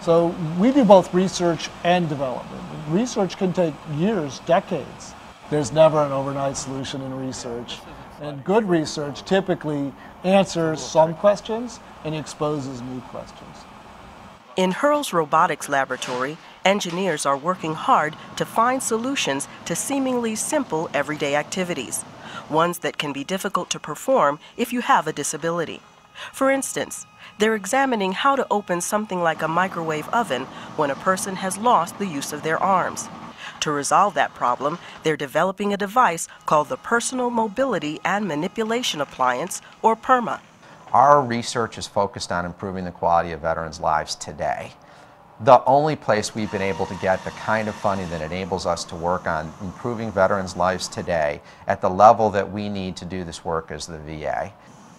So we do both research and development. Research can take years, decades. There's never an overnight solution in research. And good research typically answers some questions and exposes new questions. In Hurl's robotics laboratory, engineers are working hard to find solutions to seemingly simple everyday activities, ones that can be difficult to perform if you have a disability. For instance, they're examining how to open something like a microwave oven when a person has lost the use of their arms. To resolve that problem, they're developing a device called the Personal Mobility and Manipulation Appliance, or PERMA. Our research is focused on improving the quality of veterans' lives today. The only place we've been able to get the kind of funding that enables us to work on improving veterans' lives today at the level that we need to do this work is the VA.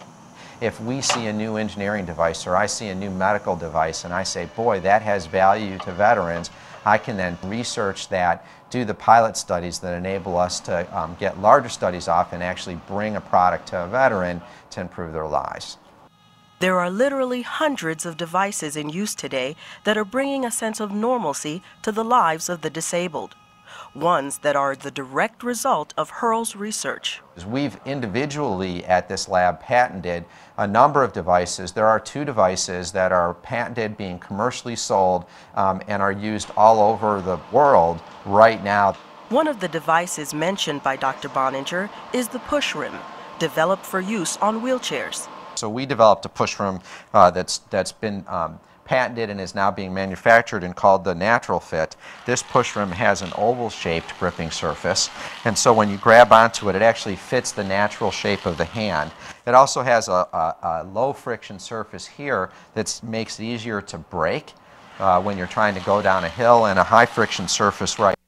If we see a new engineering device or I see a new medical device and I say, boy, that has value to veterans, I can then research that, do the pilot studies that enable us to get larger studies off and actually bring a product to a veteran to improve their lives. There are literally hundreds of devices in use today that are bringing a sense of normalcy to the lives of the disabled, ones that are the direct result of Hurl's research. We've individually at this lab patented a number of devices. There are 2 devices that are patented, being commercially sold, and are used all over the world right now. One of the devices mentioned by Dr. Boninger is the PushRim, developed for use on wheelchairs. So we developed a PushRim that's been patented and is now being manufactured and called the Natural Fit. This PushRim has an oval-shaped gripping surface, and so when you grab onto it, it actually fits the natural shape of the hand. It also has a low-friction surface here that makes it easier to brake when you're trying to go down a hill, and a high-friction surface right.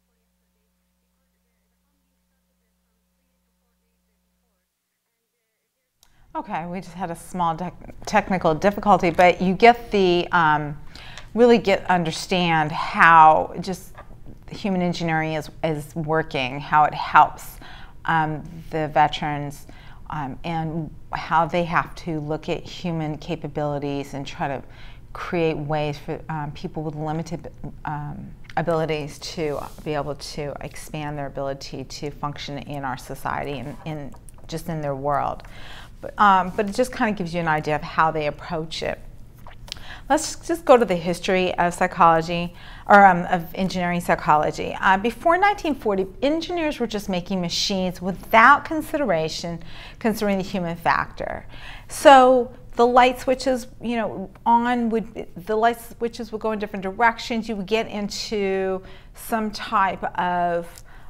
Okay, we just had a small technical difficulty, but you get the understand how just human engineering is working, how it helps the veterans, and how they have to look at human capabilities and try to create ways for people with limited abilities to be able to expand their ability to function in our society and just in their world. But it just kind of gives you an idea of how they approach it. Let's just go to the history of psychology, or of engineering psychology. Before 1940, engineers were just making machines without considering the human factor. So the light switches, the light switches would go in different directions. You would get into some type of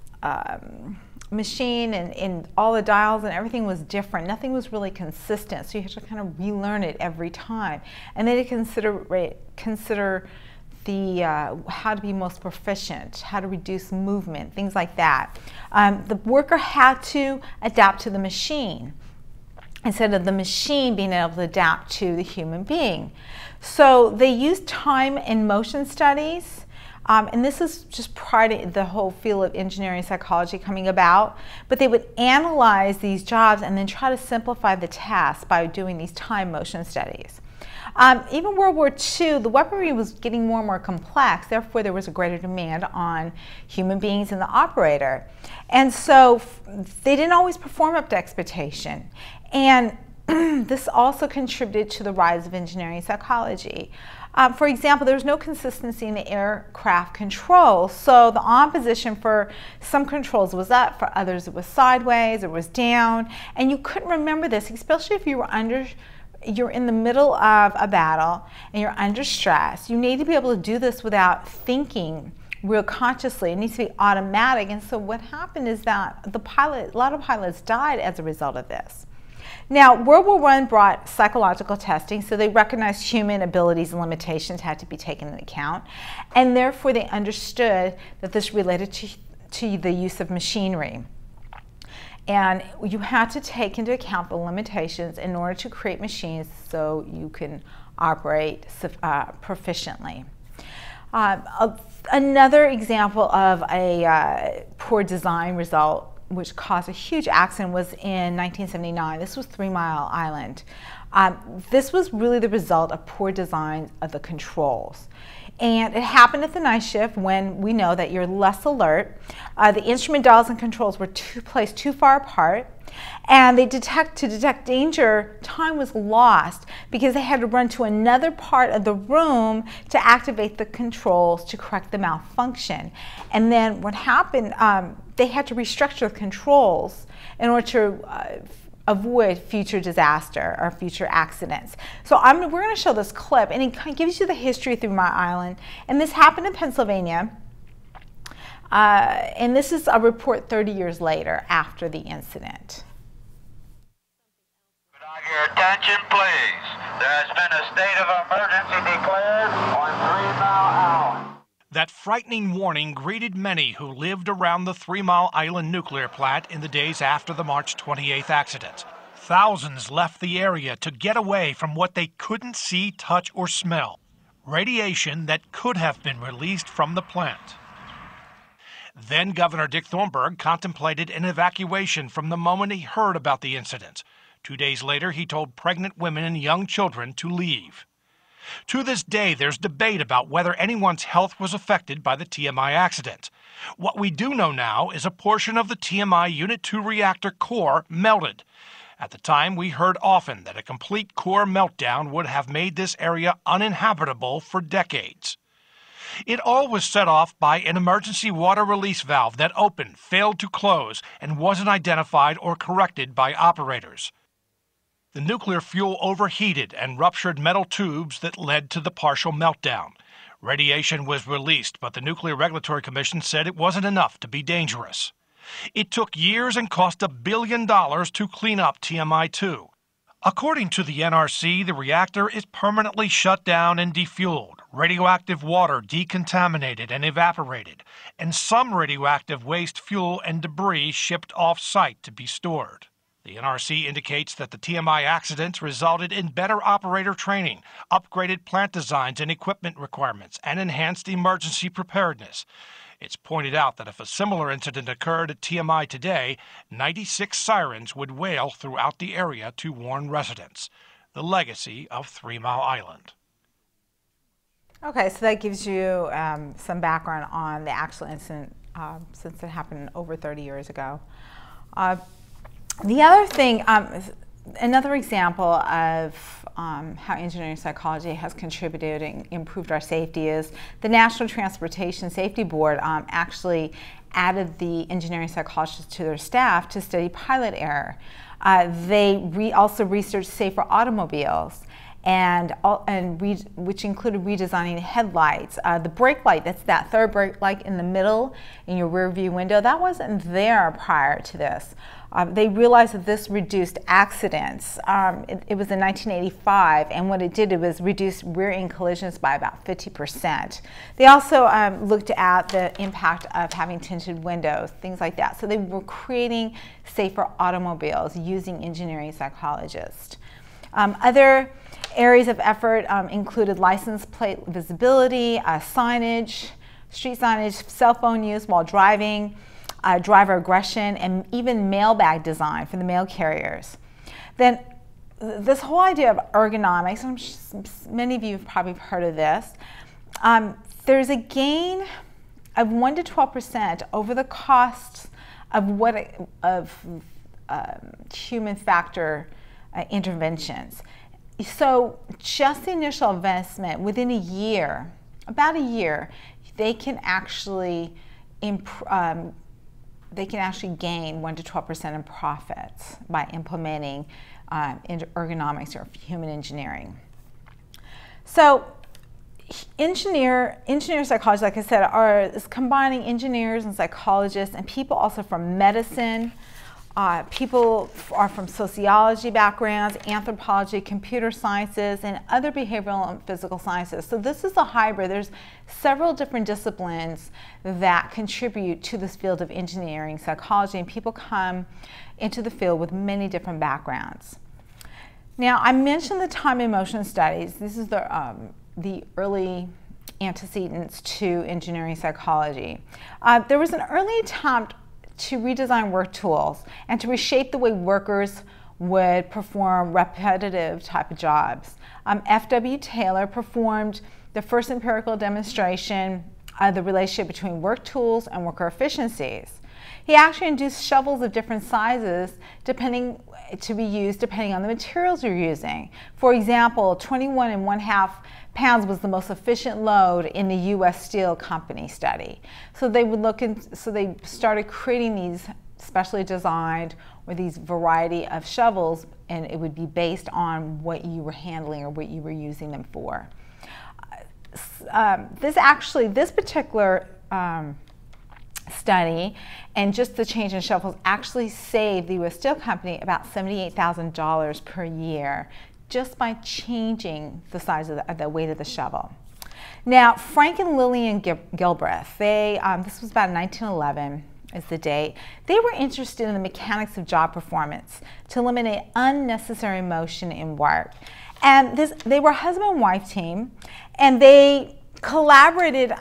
machine, and all the dials and everything was different. Nothing was really consistent, so you have to kind of relearn it every time. And then to consider the how to be most proficient, how to reduce movement, things like that. The worker had to adapt to the machine instead of the machine being able to adapt to the human being. So they used time and motion studies. And this is just prior to the whole field of engineering psychology coming about, but they would analyze these jobs and then try to simplify the task by doing these time motion studies. Even World War II, the weaponry was getting more and more complex, therefore there was a greater demand on human beings and the operator. And so they didn't always perform up to expectation. And this also contributed to the rise of engineering psychology. For example, there's no consistency in the aircraft control, so the on position for some controls was up, for others it was sideways, it was down, and you couldn't remember this, especially if you're in the middle of a battle and you're under stress. You need to be able to do this without thinking real consciously. It needs to be automatic, and so what happened is that a lot of pilots died as a result of this. Now, World War I brought psychological testing, so they recognized human abilities and limitations had to be taken into account, and therefore they understood that this related to the use of machinery. And you had to take into account the limitations in order to create machines so you can operate proficiently. Another example of a poor design result which caused a huge accident was in 1979. This was 3 Mile Island. This was really the result of poor design of the controls. And it happened at the night shift when we know that you're less alert. The instrument dials and controls were placed too far apart. And to detect danger, time was lost because they had to run to another part of the room to activate the controls to correct the malfunction. And then what happened, they had to restructure the controls in order to avoid future disaster or future accidents. So we're going to show this clip, and it kind of gives you the history of 3 Mile Island. And this happened in Pennsylvania. And this is a report 30 years later after the incident. Could I get your attention, please? There has been a state of emergency declared on 3 Mile Island. That frightening warning greeted many who lived around the 3 Mile Island nuclear plant in the days after the March 28th accident. Thousands left the area to get away from what they couldn't see, touch, or smell. Radiation that could have been released from the plant. Then Governor Dick Thornburgh contemplated an evacuation from the moment he heard about the incident. 2 days later, he told pregnant women and young children to leave. To this day, there's debate about whether anyone's health was affected by the TMI accident. What we do know now is a portion of the TMI Unit 2 reactor core melted. At the time, we heard often that a complete core meltdown would have made this area uninhabitable for decades. It all was set off by an emergency water release valve that opened, failed to close, and wasn't identified or corrected by operators. The nuclear fuel overheated and ruptured metal tubes that led to the partial meltdown. Radiation was released, but the Nuclear Regulatory Commission said it wasn't enough to be dangerous. It took years and cost $1 billion to clean up TMI-2. According to the NRC, the reactor is permanently shut down and defueled, radioactive water decontaminated and evaporated, and some radioactive waste fuel and debris shipped off-site to be stored. The NRC indicates that the TMI accidents resulted in better operator training, upgraded plant designs and equipment requirements, and enhanced emergency preparedness. It's pointed out that if a similar incident occurred at TMI today, 96 sirens would wail throughout the area to warn residents. The legacy of 3 Mile Island. Okay, so that gives you some background on the actual incident since it happened over 30 years ago. The other thing, another example of how engineering psychology has contributed and improved our safety is the National Transportation Safety Board actually added the engineering psychologists to their staff to study pilot error. They also researched safer automobiles, which included redesigning headlights. The brake light, that's that third brake light in the middle in your rear view window, that wasn't there prior to this. They realized that this reduced accidents. It was in 1985, and what it did, it was reduce rear-end collisions by about 50%. They also looked at the impact of having tinted windows, things like that. So they were creating safer automobiles using engineering psychologists. Other areas of effort included license plate visibility, signage, street signage, cell phone use while driving, driver aggression, and even mailbag design for the mail carriers. Then this whole idea of ergonomics, many of you have probably heard of this, there's a gain of 1 to 12% over the costs of human factor interventions. So just the initial investment, within a year, about a year, they can actually gain 1 to 12% in profits by implementing ergonomics or human engineering. So engineer psychology, like I said, is combining engineers and psychologists and people also from medicine. People are from sociology backgrounds, anthropology, computer sciences, and other behavioral and physical sciences. So this is a hybrid. There's several different disciplines that contribute to this field of engineering psychology, and people come into the field with many different backgrounds. Now, I mentioned the time and motion studies. This is the early antecedents to engineering psychology. There was an early attempt to redesign work tools and to reshape the way workers would perform repetitive type of jobs. F.W. Taylor performed the first empirical demonstration of the relationship between work tools and worker efficiencies. He actually induced shovels of different sizes to be used depending on the materials you're using. For example, 21½ pounds was the most efficient load in the U.S. Steel Company study. So they started creating these specially designed or these variety of shovels, and it would be based on what you were handling or what you were using them for. This particular study and just the change in shovels actually saved the U.S. Steel Company about $78,000 per year just by changing the size of the weight of the shovel. Now, Frank and Lillian Gilbreth, this was about 1911 is the date. They were interested in the mechanics of job performance to eliminate unnecessary motion in work. And they were a husband and wife team, and they collaborated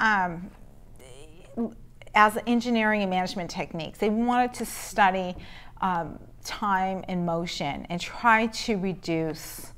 as engineering and management techniques. They wanted to study time and motion and try to reduce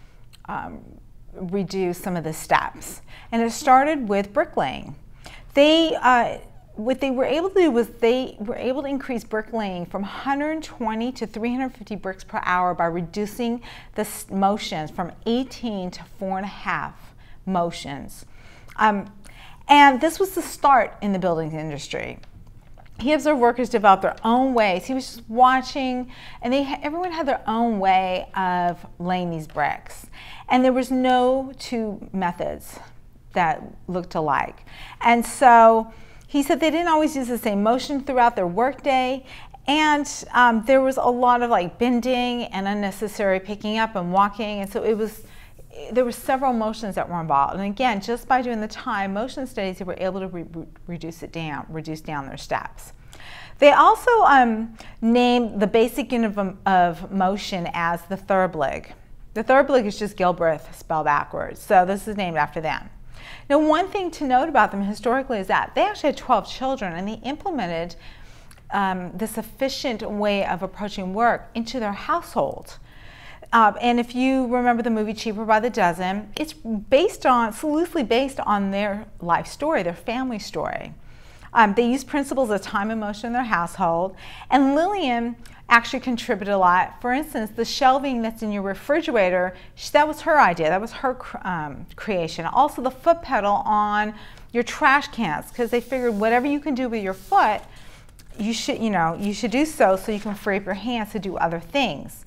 some of the steps. And it started with bricklaying. What they were able to do was they were able to increase bricklaying from 120 to 350 bricks per hour by reducing the motions from 18 to 4.5 motions. And this was the start in the building industry. He observed workers develop their own ways. He was just watching, and everyone had their own way of laying these bricks. And there was no two methods that looked alike. And so he said they didn't always use the same motion throughout their workday, and there was a lot of like bending and unnecessary picking up and walking, and so there were several motions that were involved. And again, just by doing the time motion studies, they were able to reduce down their steps. They also named the basic unit of motion as the Thurberg. The Thurberg is just Gilbreth spelled backwards, so this is named after them. Now, one thing to note about them historically is that they actually had 12 children, and they implemented this efficient way of approaching work into their household. And if you remember the movie Cheaper by the Dozen, it's loosely based on their life story, their family story. They used principles of time and motion in their household, and Lillian actually contributed a lot. For instance, the shelving that's in your refrigerator, that was her idea, that was her creation. Also the foot pedal on your trash cans, because they figured whatever you can do with your foot, you should do so you can free up your hands to do other things.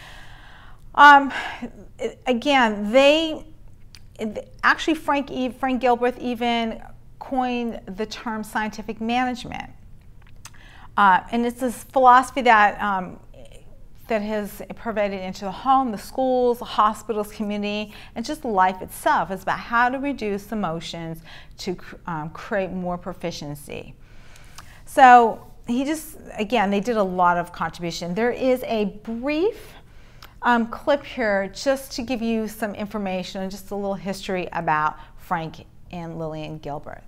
Again, Frank Gilbreth even coined the term scientific management. And it's this philosophy that has pervaded into the home, the schools, the hospitals, community, and just life itself. It's about how to reduce emotions to create more proficiency. So they did a lot of contribution. There is a brief clip here just to give you some information and just a little history about Frank and Lillian Gilbreth.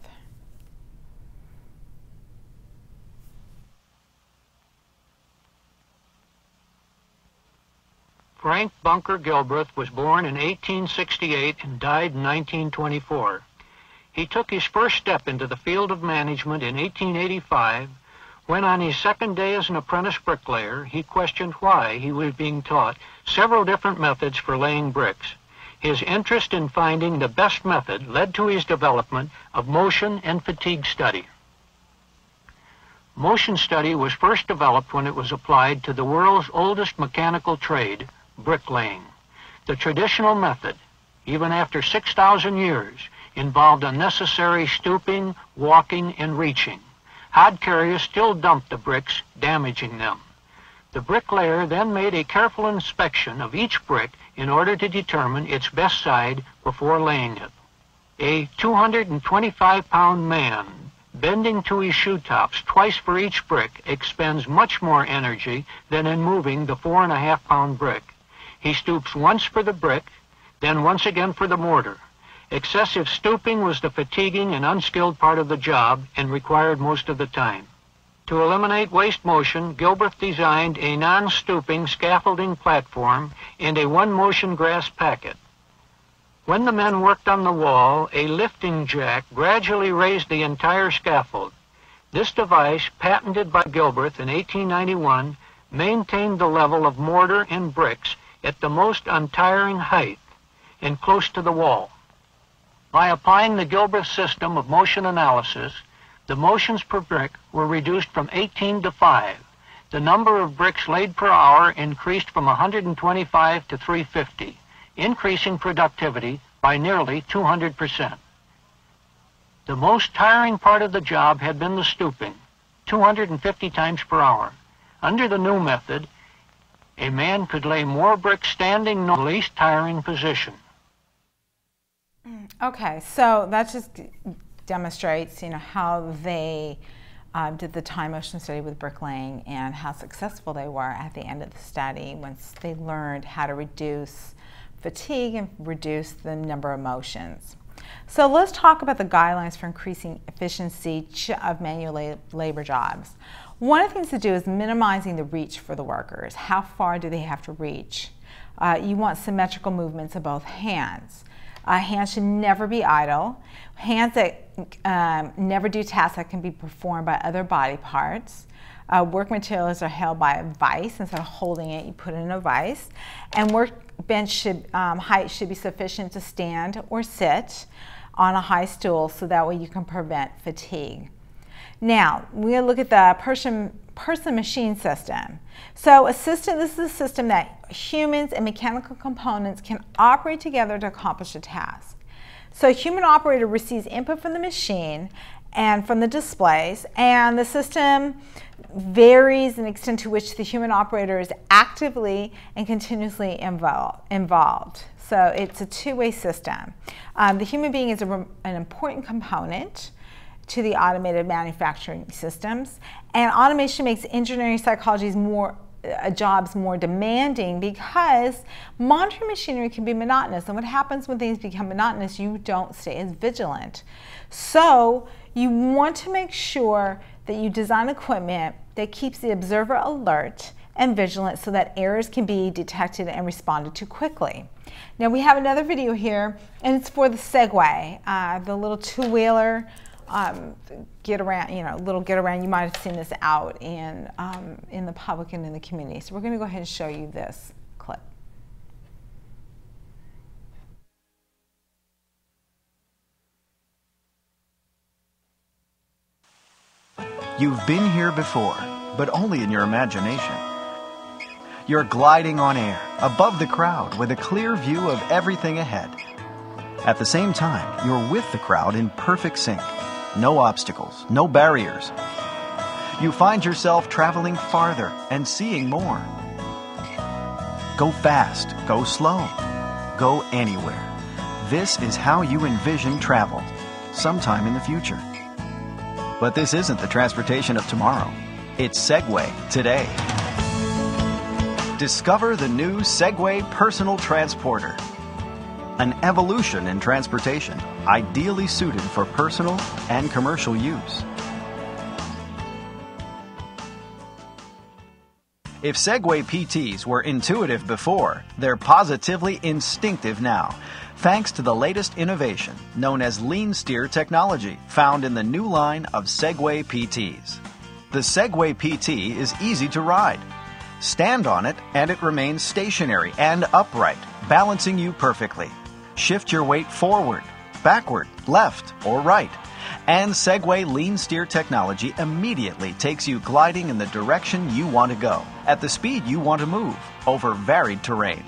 Frank Bunker Gilbreth was born in 1868 and died in 1924. He took his first step into the field of management in 1885 when, on his second day as an apprentice bricklayer, he questioned why he was being taught several different methods for laying bricks. His interest in finding the best method led to his development of motion and fatigue study. Motion study was first developed when it was applied to the world's oldest mechanical trade, bricklaying. The traditional method, even after 6,000 years, involved unnecessary stooping, walking, and reaching. Hod carriers still dumped the bricks, damaging them. The bricklayer then made a careful inspection of each brick in order to determine its best side before laying it. A 225-pound man bending to his shoe tops twice for each brick expends much more energy than in moving the 4.5-pound brick. He stoops once for the brick, then once again for the mortar. Excessive stooping was the fatiguing and unskilled part of the job and required most of the time. To eliminate waste motion, Gilbreth designed a non-stooping scaffolding platform and a one-motion grass packet. When the men worked on the wall, a lifting jack gradually raised the entire scaffold. This device, patented by Gilbreth in 1891, maintained the level of mortar and bricks at the most untiring height and close to the wall. By applying the Gilbreth system of motion analysis, the motions per brick were reduced from 18 to 5. The number of bricks laid per hour increased from 125 to 350, increasing productivity by nearly 200%. The most tiring part of the job had been the stooping, 250 times per hour. Under the new method, a man could lay more bricks standing in the least tiring position. Okay, so that just demonstrates, how they did the time motion study with bricklaying and how successful they were at the end of the study once they learned how to reduce fatigue and reduce the number of motions. So let's talk about the guidelines for increasing efficiency of manual labor jobs. One of the things to do is minimizing the reach for the workers. How far do they have to reach? You want symmetrical movements of both hands. Hands should never be idle. Hands that never do tasks that can be performed by other body parts. Work materials are held by a vise. Instead of holding it, you put it in a vise. And workbench height should be sufficient to stand or sit on a high stool so that way you can prevent fatigue. Now, we're going to look at the person-machine system. So this is a system that humans and mechanical components can operate together to accomplish a task. So a human operator receives input from the machine and from the displays, and the system varies in the extent to which the human operator is actively and continuously involved. So it's a two-way system. The human being is an important component to the automated manufacturing systems, and automation makes engineering psychology's jobs more demanding because monitoring machinery can be monotonous, and what happens when things become monotonous, you don't stay as vigilant. So you want to make sure that you design equipment that keeps the observer alert and vigilant so that errors can be detected and responded to quickly. Now we have another video here, and it's for the Segway, the little two-wheeler get around, little get around. You might have seen this out in the public and in the community. So we're going to go ahead and show you this clip. You've been here before, but only in your imagination. You're gliding on air, above the crowd, with a clear view of everything ahead. At the same time, you're with the crowd in perfect sync. No obstacles, no barriers. You find yourself traveling farther and seeing more. Go fast, go slow, go anywhere. This is how you envision travel, sometime in the future. But this isn't the transportation of tomorrow. It's Segway today. Discover the new Segway Personal Transporter. An evolution in transportation, ideally suited for personal and commercial use. If Segway PTs were intuitive before, they're positively instinctive now, thanks to the latest innovation known as Lean Steer technology, found in the new line of Segway PTs. The Segway PT is easy to ride. Stand on it and it remains stationary and upright, balancing you perfectly. Shift your weight forward, backward, left, or right. And Segway Lean Steer technology immediately takes you gliding in the direction you want to go, at the speed you want to move, over varied terrain.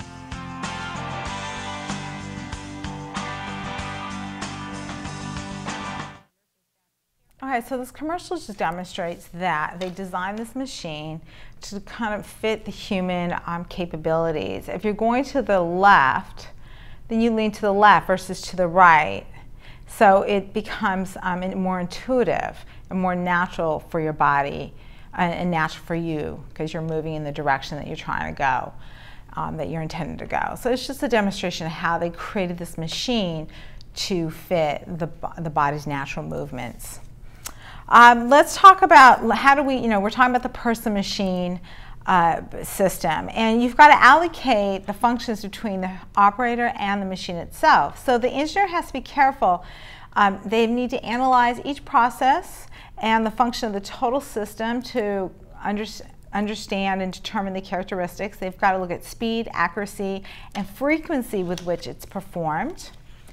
Okay, so this commercial just demonstrates that they designed this machine to kind of fit the human capabilities. If you're going to the left, then you lean to the left versus to the right. So it becomes more intuitive and more natural for your body and natural for you because you're moving in the direction that you're trying to go, that you're intending to go. So it's just a demonstration of how they created this machine to fit the body's natural movements. Let's talk about how do we, we're talking about the person-machine system, and you've got to allocate the functions between the operator and the machine itself. So the engineer has to be careful. They need to analyze each process and the function of the total system to understand and determine the characteristics. They've got to look at speed, accuracy, and frequency with which it's performed.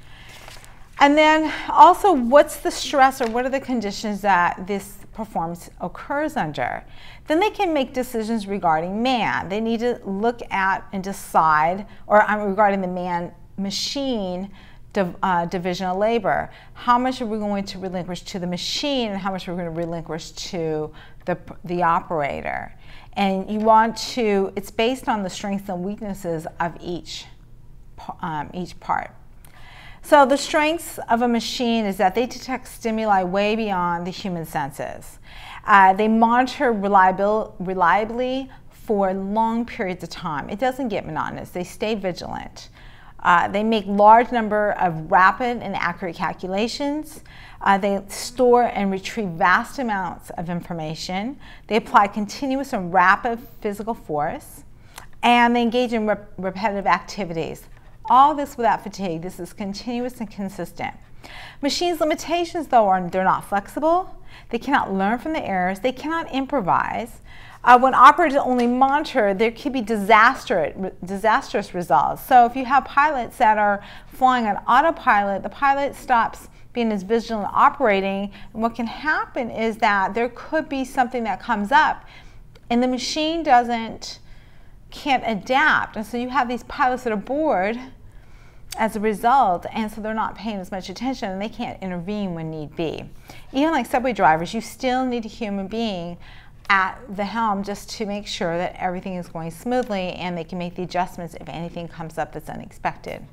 And then also, what's the stress or what are the conditions that this performance occurs under? Then they can make decisions regarding man. They need to look at and decide, or regarding the man-machine division of labor. How much are we going to relinquish to the machine and how much are we going to relinquish to the operator? And you want to, it's based on the strengths and weaknesses of each part. So the strengths of a machine is that they detect stimuli way beyond the human senses. They monitor reliably for long periods of time. It doesn't get monotonous. They stay vigilant. They make large number of rapid and accurate calculations. They store and retrieve vast amounts of information. They apply continuous and rapid physical force. And they engage in repetitive activities. All this without fatigue. This is continuous and consistent. Machines' limitations, though, are they're not flexible. They cannot learn from the errors. They cannot improvise. When operators only monitor, there could be disastrous results. So if you have pilots that are flying on autopilot, the pilot stops being as vigilant operating, and what can happen is that there could be something that comes up, and the machine can't adapt, and so you have these pilots that are bored as a result, and so they're not paying as much attention, and they can't intervene when need be. Even like subway drivers, you still need a human being at the helm just to make sure that everything is going smoothly and they can make the adjustments if anything comes up that's unexpected.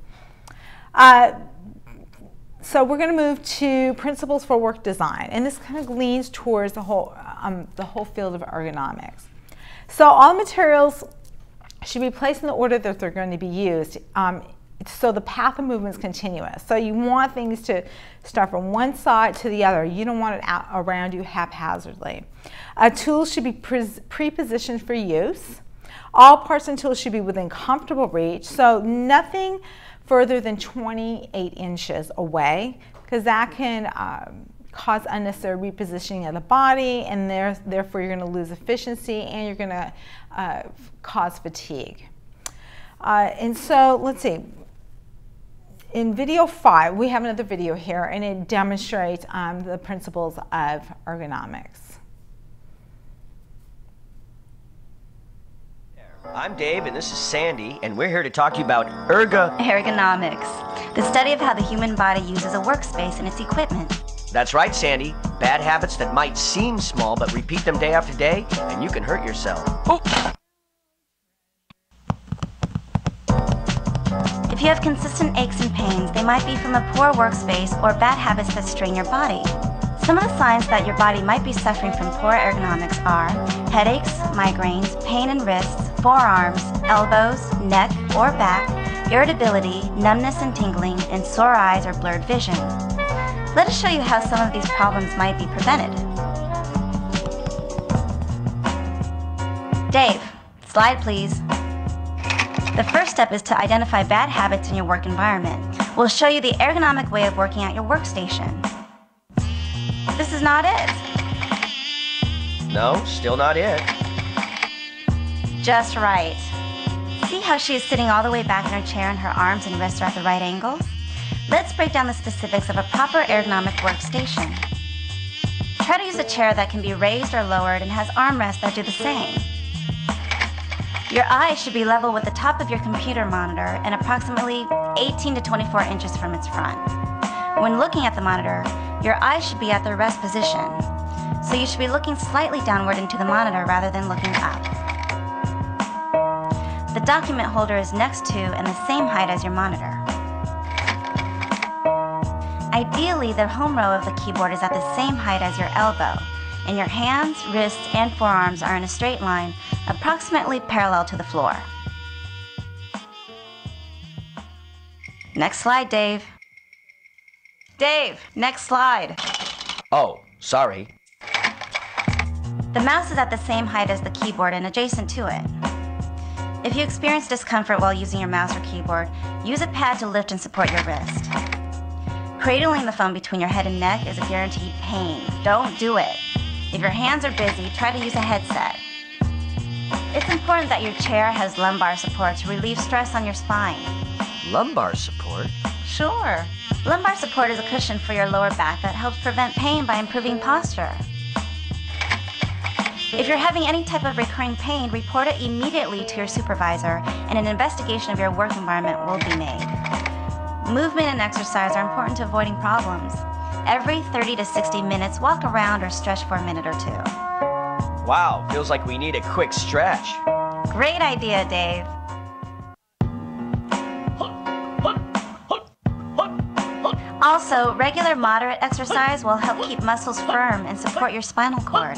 So we're going to move to principles for work design, and this kind of leans towards the whole field of ergonomics. So all materials should be placed in the order that they're going to be used, so the path of movement is continuous. So you want things to start from one side to the other. You don't want it out around you haphazardly. Tools should be pre-positioned for use. All parts and tools should be within comfortable reach, so nothing further than 28 inches away, because that can cause unnecessary repositioning of the body, and therefore you're going to lose efficiency and you're going to cause fatigue. And so let's see. In video 5, we have another video here, and it demonstrates the principles of ergonomics. I'm Dave, and this is Sandy, and we're here to talk to you about ergonomics, the study of how the human body uses a workspace and its equipment. That's right, Sandy. Bad habits that might seem small, but repeat them day after day, and you can hurt yourself. Oh. If you have consistent aches and pains, they might be from a poor workspace or bad habits that strain your body. Some of the signs that your body might be suffering from poor ergonomics are headaches, migraines, pain in wrists, forearms, elbows, neck or back, irritability, numbness and tingling, and sore eyes or blurred vision. Let us show you how some of these problems might be prevented. Dave, slide please. The first step is to identify bad habits in your work environment. We'll show you the ergonomic way of working at your workstation. This is not it. No, still not it. Just right. See how she is sitting all the way back in her chair and her arms and wrists are at the right angles? Let's break down the specifics of a proper ergonomic workstation. Try to use a chair that can be raised or lowered and has armrests that do the same. Your eyes should be level with the top of your computer monitor and approximately 18 to 24 inches from its front. When looking at the monitor, your eyes should be at their rest position, so you should be looking slightly downward into the monitor rather than looking up. The document holder is next to and the same height as your monitor. Ideally, the home row of the keyboard is at the same height as your elbow, and your hands, wrists, and forearms are in a straight line, approximately parallel to the floor. Next slide, Dave. Dave, next slide. Oh, sorry. The mouse is at the same height as the keyboard and adjacent to it. If you experience discomfort while using your mouse or keyboard, use a pad to lift and support your wrist. Cradling the phone between your head and neck is a guaranteed pain. Don't do it. If your hands are busy, try to use a headset. It's important that your chair has lumbar support to relieve stress on your spine. Lumbar support? Sure. Lumbar support is a cushion for your lower back that helps prevent pain by improving posture. If you're having any type of recurring pain, report it immediately to your supervisor, and an investigation of your work environment will be made. Movement and exercise are important to avoiding problems. Every 30 to 60 minutes, walk around or stretch for a minute or two. Wow, feels like we need a quick stretch. Great idea, Dave. Also, regular moderate exercise will help keep muscles firm and support your spinal cord.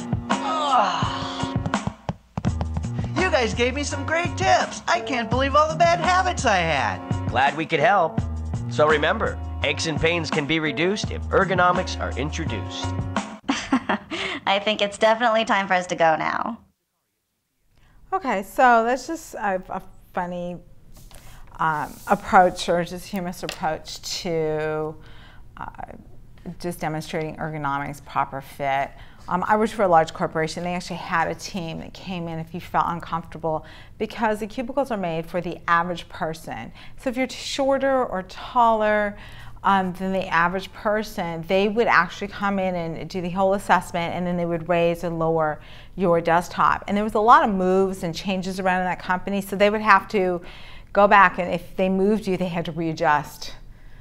You guys gave me some great tips. I can't believe all the bad habits I had. Glad we could help. So remember, aches and pains can be reduced if ergonomics are introduced. I think it's definitely time for us to go now. Okay, so that's just a funny approach, or just humorous approach to just demonstrating ergonomics, proper fit. I worked for a large corporation. They actually had a team that came in if you felt uncomfortable, because the cubicles are made for the average person. So if you're shorter or taller than the average person, they would actually come in and do the whole assessment, and then they would raise and lower your desktop. And there was a lot of moves and changes around in that company, so they would have to go back, and if they moved you, they had to readjust,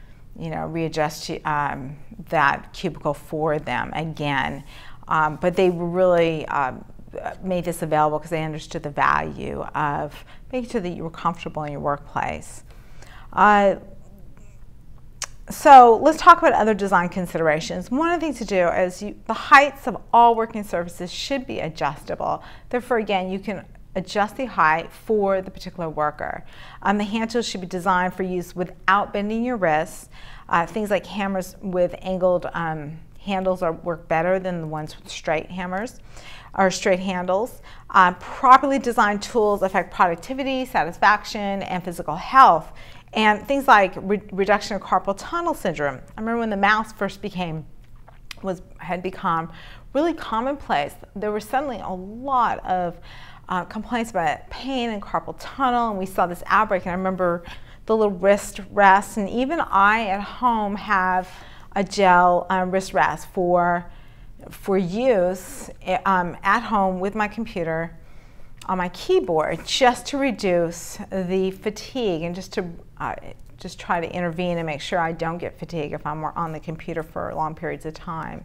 that cubicle for them again. But they really made this available because they understood the value of making sure that you were comfortable in your workplace. So let's talk about other design considerations. One of the things to do is the heights of all working surfaces should be adjustable. Therefore, again, you can adjust the height for the particular worker. The hand tools should be designed for use without bending your wrists. Things like hammers with angled handles work better than the ones with straight hammers or straight handles. Properly designed tools affect productivity, satisfaction, and physical health. And things like reduction of carpal tunnel syndrome. I remember when the mouse first had become really commonplace, there were suddenly a lot of complaints about pain and carpal tunnel, and we saw this outbreak. And I remember the little wrist rest, and even I at home have a gel wrist rest for use at home with my computer on my keyboard, just to reduce the fatigue and just try to intervene and make sure I don't get fatigue if I'm on the computer for long periods of time.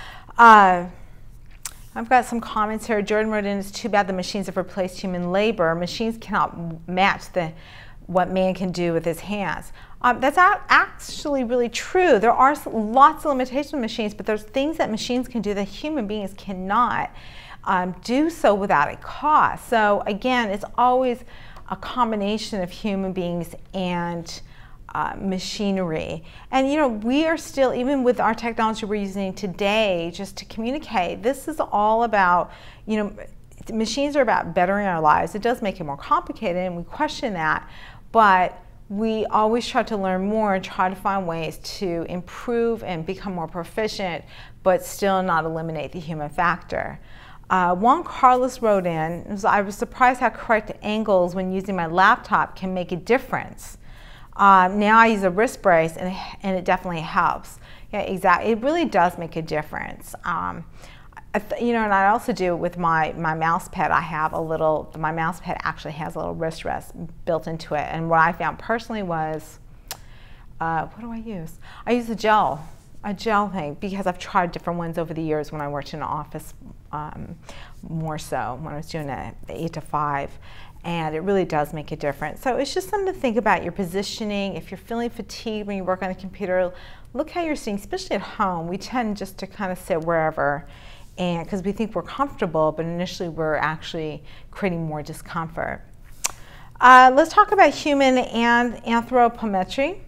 I've got some comments here. Jordan wrote in, it's too bad the machines have replaced human labor. Machines cannot match what man can do with his hands. That's actually really true. There are lots of limitations with machines, but there's things that machines can do that human beings cannot do so without a cost. So again, it's always a combination of human beings and machinery. And we are still, even with our technology we're using today just to communicate, this is all about, machines are about bettering our lives. It does make it more complicated, and we question that, but we always try to learn more and try to find ways to improve and become more proficient, but still not eliminate the human factor. Juan Carlos wrote in, I was surprised how correct angles when using my laptop can make a difference. Now I use a wrist brace, and it definitely helps. Yeah, exactly. It really does make a difference. And I also do with my mouse pad. My mouse pad actually has a little wrist rest built into it. And what I found personally was, what do I use? I use a gel thing, because I've tried different ones over the years when I worked in an office, more so when I was doing the 8 to 5. And it really does make a difference. So it's just something to think about, your positioning. If you're feeling fatigued when you work on a computer, look how you're sitting, especially at home. We tend just to kind of sit wherever, and because we think we're comfortable, but initially we're actually creating more discomfort. Let's talk about human and anthropometry.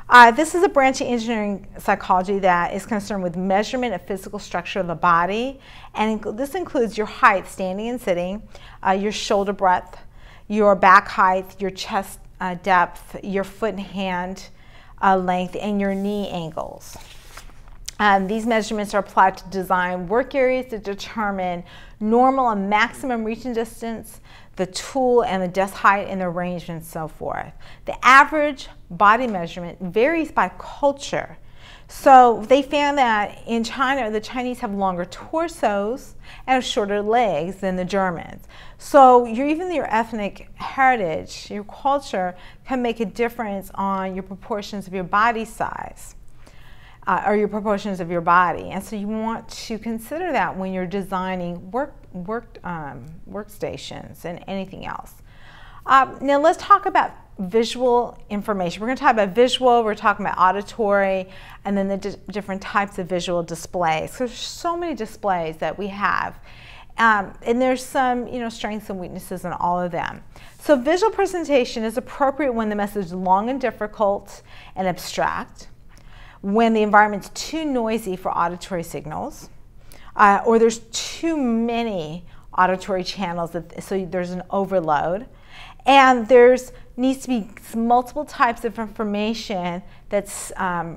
This is a branch of engineering psychology that is concerned with measurement of physical structure of the body, and this includes your height, standing and sitting, your shoulder breadth, your back height, your chest depth, your foot and hand length, and your knee angles. These measurements are applied to design work areas to determine normal and maximum reaching distance, the tool and the desk height and the range and so forth. The average body measurement varies by culture. So they found that in China, the Chinese have longer torsos and have shorter legs than the Germans. So even your ethnic heritage, your culture, can make a difference on your proportions of your body size. Or your proportions of your body, and so you want to consider that when you're designing workstations and anything else. Now let's talk about visual information. We're going to talk about visual, we're talking about auditory, and then the different types of visual displays. So there's so many displays that we have, and there's some strengths and weaknesses in all of them. So visual presentation is appropriate when the message is long and difficult and abstract, when the environment's too noisy for auditory signals, or there's too many auditory channels, so there's an overload, and needs to be multiple types of information that's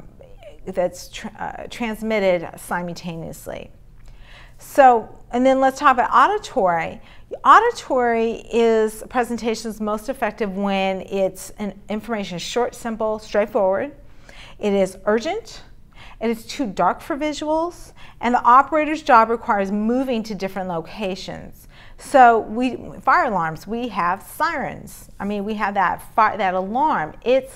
transmitted simultaneously. So, and then let's talk about auditory. Auditory is presentations most effective when information is short, simple, straightforward. It is urgent, it is too dark for visuals, and the operator's job requires moving to different locations. So fire alarms, we have sirens. I mean, we have that alarm. It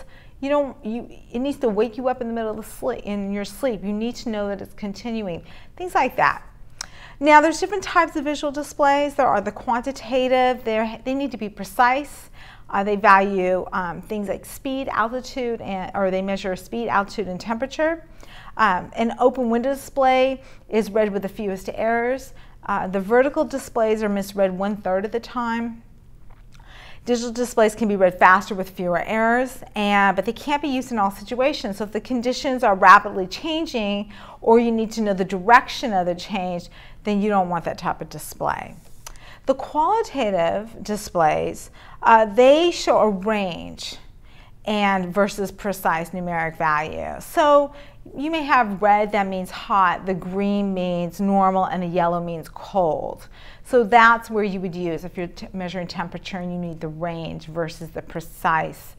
needs to wake you up in the middle of your sleep. You need to know that it's continuing, things like that. Now, there's different types of visual displays. There are the quantitative. They need to be precise. They value things like speed, altitude, or they measure speed, altitude, and temperature. An open window display is read with the fewest errors. The vertical displays are misread 1/3 of the time. Digital displays can be read faster with fewer errors, but they can't be used in all situations. So if the conditions are rapidly changing or you need to know the direction of the change, then you don't want that type of display. The qualitative displays, they show a range versus precise numeric value. So you may have red, that means hot, the green means normal, and the yellow means cold. So that's where you would use, if you're measuring temperature and you need the range versus the precise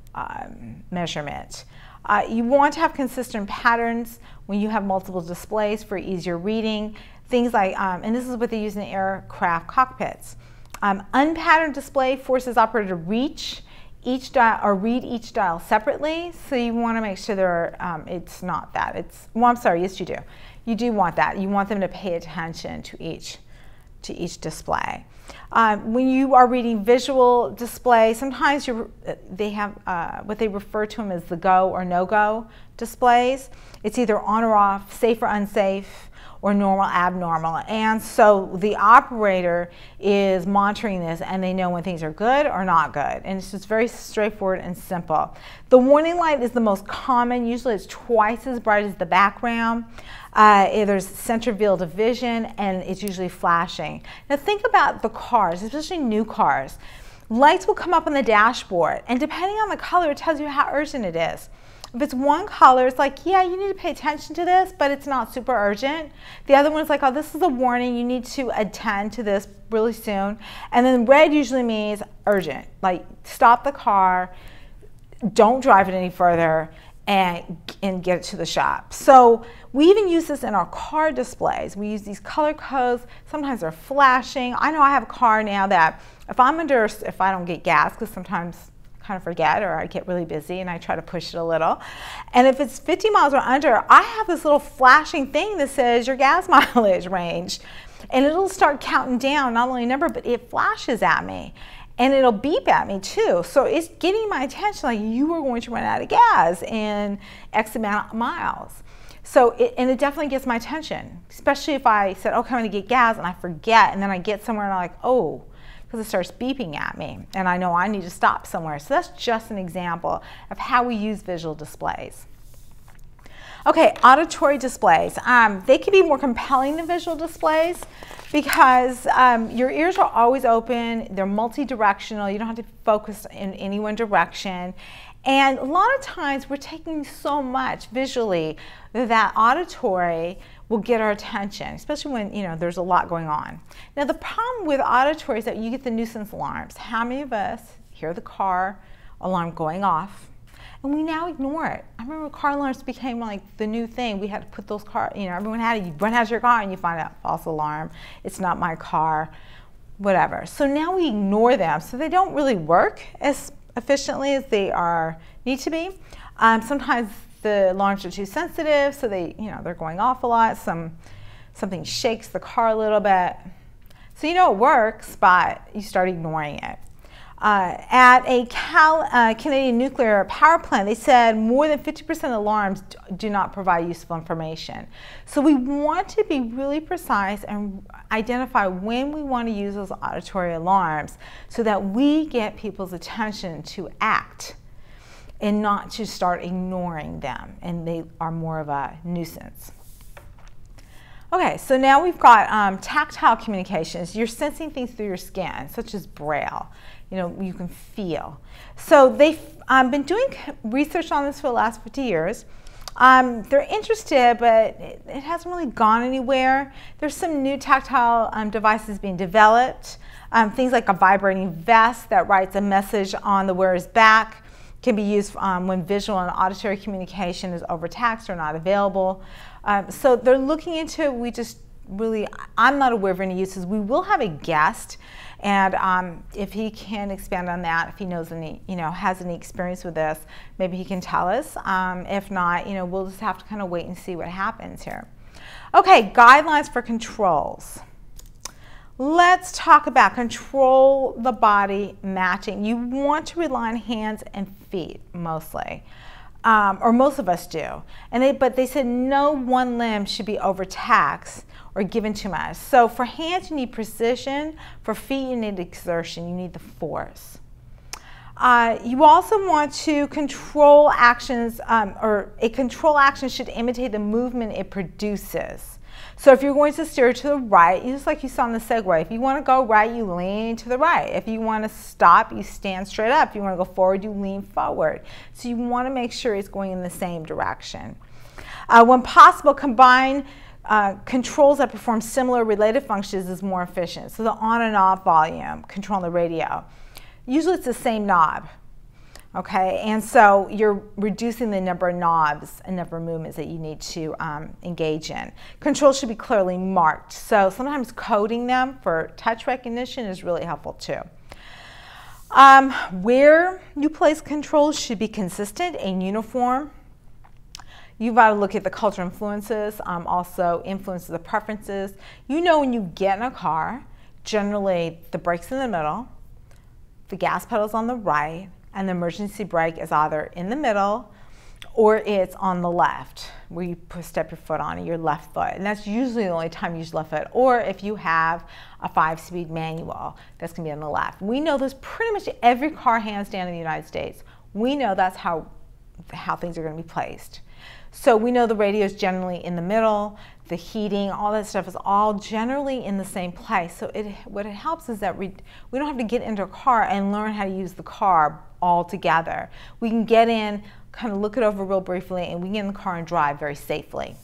measurement. You want to have consistent patterns when you have multiple displays for easier reading. Things like, and this is what they use in aircraft cockpits. Unpatterned display forces operator to reach each dial or read each dial separately. So you want to make sure it's not that. Well, I'm sorry, yes you do. You do want that. You want them to pay attention to each display. When you are reading visual display, sometimes they have what they refer to them as the go or no-go displays. It's either on or off, safe or unsafe, or normal, abnormal. And so the operator is monitoring this and they know when things are good or not good. And it's just very straightforward and simple. The warning light is the most common. Usually it's twice as bright as the background. There's center field of vision and it's usually flashing. Now think about the cars, especially new cars. Lights will come up on the dashboard and depending on the color it tells you how urgent it is. If it's one color, it's like, yeah, you need to pay attention to this, but it's not super urgent. The other one's like, oh, this is a warning. You need to attend to this really soon. And then red usually means urgent. Like, stop the car, don't drive it any further, and get it to the shop. So we even use this in our car displays. We use these color codes. Sometimes they're flashing. I know I have a car now that if I don't get gas, because sometimes kind of forget or I get really busy and I try to push it a little. And if it's 50 miles or under, I have this little flashing thing that says your gas mileage range. And it'll start counting down, not only a number, but it flashes at me. And it'll beep at me too. So it's getting my attention like you are going to run out of gas in X amount of miles. So it definitely gets my attention, especially if I said, okay, I'm going to get gas and I forget and then I get somewhere and I'm like, oh, because it starts beeping at me and I know I need to stop somewhere. So that's just an example of how we use visual displays. Okay, auditory displays. They can be more compelling than visual displays because your ears are always open, they're multi-directional, you don't have to focus in any one direction. And a lot of times we're taking so much visually that auditory will get our attention, especially when there's a lot going on. Now the problem with auditory is that you get the nuisance alarms. How many of us hear the car alarm going off and we now ignore it? I remember car alarms became like the new thing. We had to put those everyone had it. You run out your car and you find out false alarm. It's not my car, whatever. So now we ignore them. So they don't really work as efficiently as they need to be. Sometimes the alarms are too sensitive, so they're going off a lot. Something shakes the car a little bit. So it works, but you start ignoring it. At a Canadian nuclear power plant, they said more than 50% of alarms do not provide useful information. So we want to be really precise and identify when we want to use those auditory alarms so that we get people's attention to act and not to start ignoring them, and they are more of a nuisance. Okay, so now we've got tactile communications. You're sensing things through your skin, such as Braille. You can feel. So they've been doing research on this for the last 50 years. They're interested, but it hasn't really gone anywhere. There's some new tactile devices being developed. Things like a vibrating vest that writes a message on the wearer's back can be used when visual and auditory communication is overtaxed or not available. So they're looking into it. I'm not aware of any uses. We will have a guest, and if he can expand on that, if he knows any, has any experience with this, maybe he can tell us. If not, we'll just have to kind of wait and see what happens here. Okay, guidelines for controls. Let's talk about control the body matching. You want to rely on hands and feet mostly, or most of us do. But they said no one limb should be overtaxed or given too much. So for hands, you need precision. For feet, you need exertion. You need the force. You also want to control actions, or a control action should imitate the movement it produces. So if you're going to steer to the right, just like you saw in the Segway, if you want to go right, you lean to the right. If you want to stop, you stand straight up. If you want to go forward, you lean forward. So you want to make sure it's going in the same direction. When possible, combine controls that perform similar related functions is more efficient. So the on and off volume, control on the radio. Usually it's the same knob. Okay, and so you're reducing the number of knobs and number of movements that you need to engage in. Controls should be clearly marked. So sometimes coding them for touch recognition is really helpful too. Where you place controls should be consistent and uniform. You've got to look at the cultural influences, also influences the preferences. When you get in a car, generally the brake's in the middle, the gas pedal's on the right, and the emergency brake is either in the middle or it's on the left, where you step your foot on your left foot. And that's usually the only time you use left foot. Or if you have a 5-speed manual, that's gonna be on the left. We know this pretty much every car hands down in the United States. We know that's how things are gonna be placed. So we know the radio is generally in the middle, the heating, all that stuff is all generally in the same place. So what it helps is that we don't have to get into a car and learn how to use the car all together. We can get in, kind of look it over real briefly, and we can get in the car and drive very safely.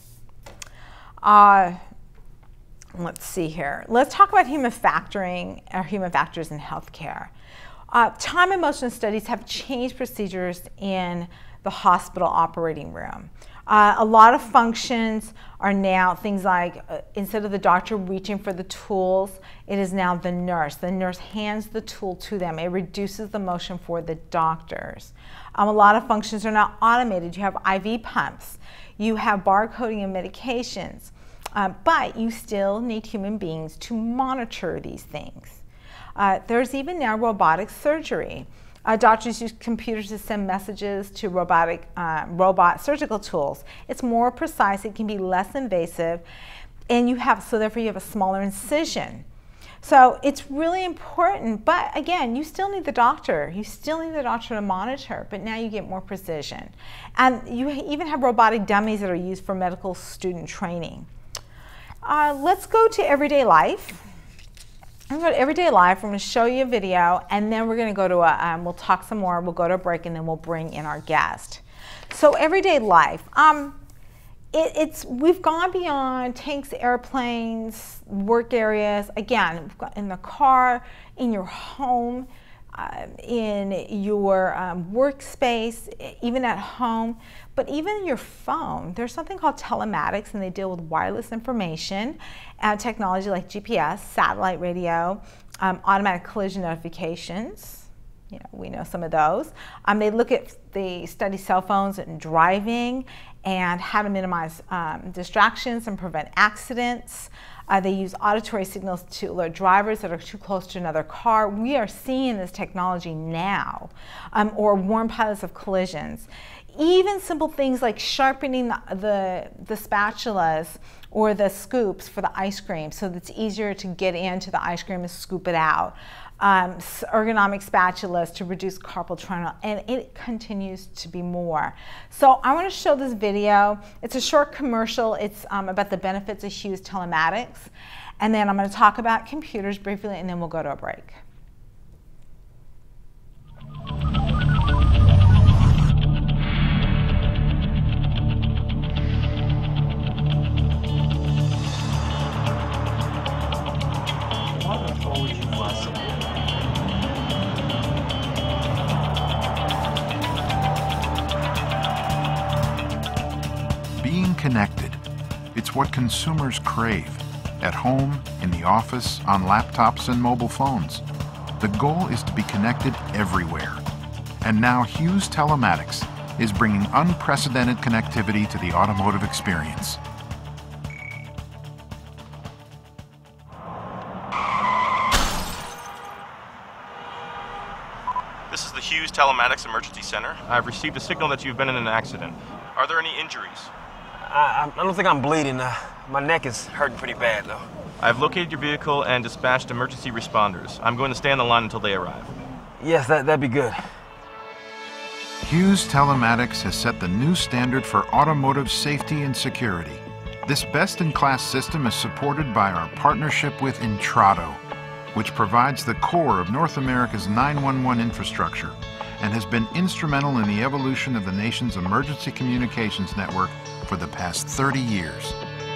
Let's see here. Let's talk about human factoring, or human factors in healthcare. Time and motion studies have changed procedures in the hospital operating room. A lot of functions are now things like, instead of the doctor reaching for the tools, it is now the nurse. The nurse hands the tool to them. It reduces the motion for the doctors. A lot of functions are now automated. You have IV pumps. You have barcoding of medications. But you still need human beings to monitor these things. There's even now robotic surgery. Doctors use computers to send messages to robot surgical tools. It's more precise, it can be less invasive, and so therefore you have a smaller incision. So it's really important, but again, you still need the doctor. You still need the doctor to monitor, but now you get more precision. And you even have robotic dummies that are used for medical student training. Let's go to everyday life. I'm going to go to everyday life. I'm going to show you a video, and then we're going to go to we'll talk some more. We'll go to a break, and then we'll bring in our guest. So everyday life. We've gone beyond tanks, airplanes, work areas. Again, we've got in the car, in your home, in your workspace, even at home, but even your phone. There's something called telematics, and they deal with wireless information and technology like GPS, satellite radio, automatic collision notifications. You know, we know some of those. They study cell phones and driving and how to minimize distractions and prevent accidents. They use auditory signals to alert drivers that are too close to another car. We are seeing this technology now, or warn pilots of collisions. Even simple things like sharpening the spatulas or the scoops for the ice cream so that it's easier to get into the ice cream and scoop it out. Ergonomic spatulas to reduce carpal tunnel, and it continues to be more. So I want to show this video. It's a short commercial. It's about the benefits of Hughes Telematics, and then I'm going to talk about computers briefly, and then we'll go to a break. Connected. It's what consumers crave. At home, in the office, on laptops and mobile phones. The goal is to be connected everywhere. And now Hughes Telematics is bringing unprecedented connectivity to the automotive experience. This is the Hughes Telematics Emergency Center. I've received a signal that you've been in an accident. Are there any injuries? I don't think I'm bleeding. My neck is hurting pretty bad, though. I've located your vehicle and dispatched emergency responders. I'm going to stay on the line until they arrive. Yes, that'd be good. Hughes Telematics has set the new standard for automotive safety and security. This best-in-class system is supported by our partnership with Intrado, which provides the core of North America's 911 infrastructure and has been instrumental in the evolution of the nation's emergency communications network for the past 30 years.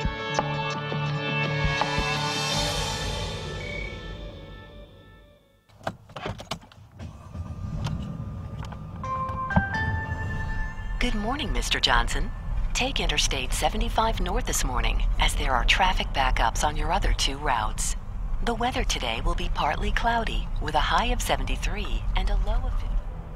Good morning, Mr. Johnson. Take Interstate 75 north this morning, as there are traffic backups on your other two routes. The weather today will be partly cloudy, with a high of 73 and a low of 50.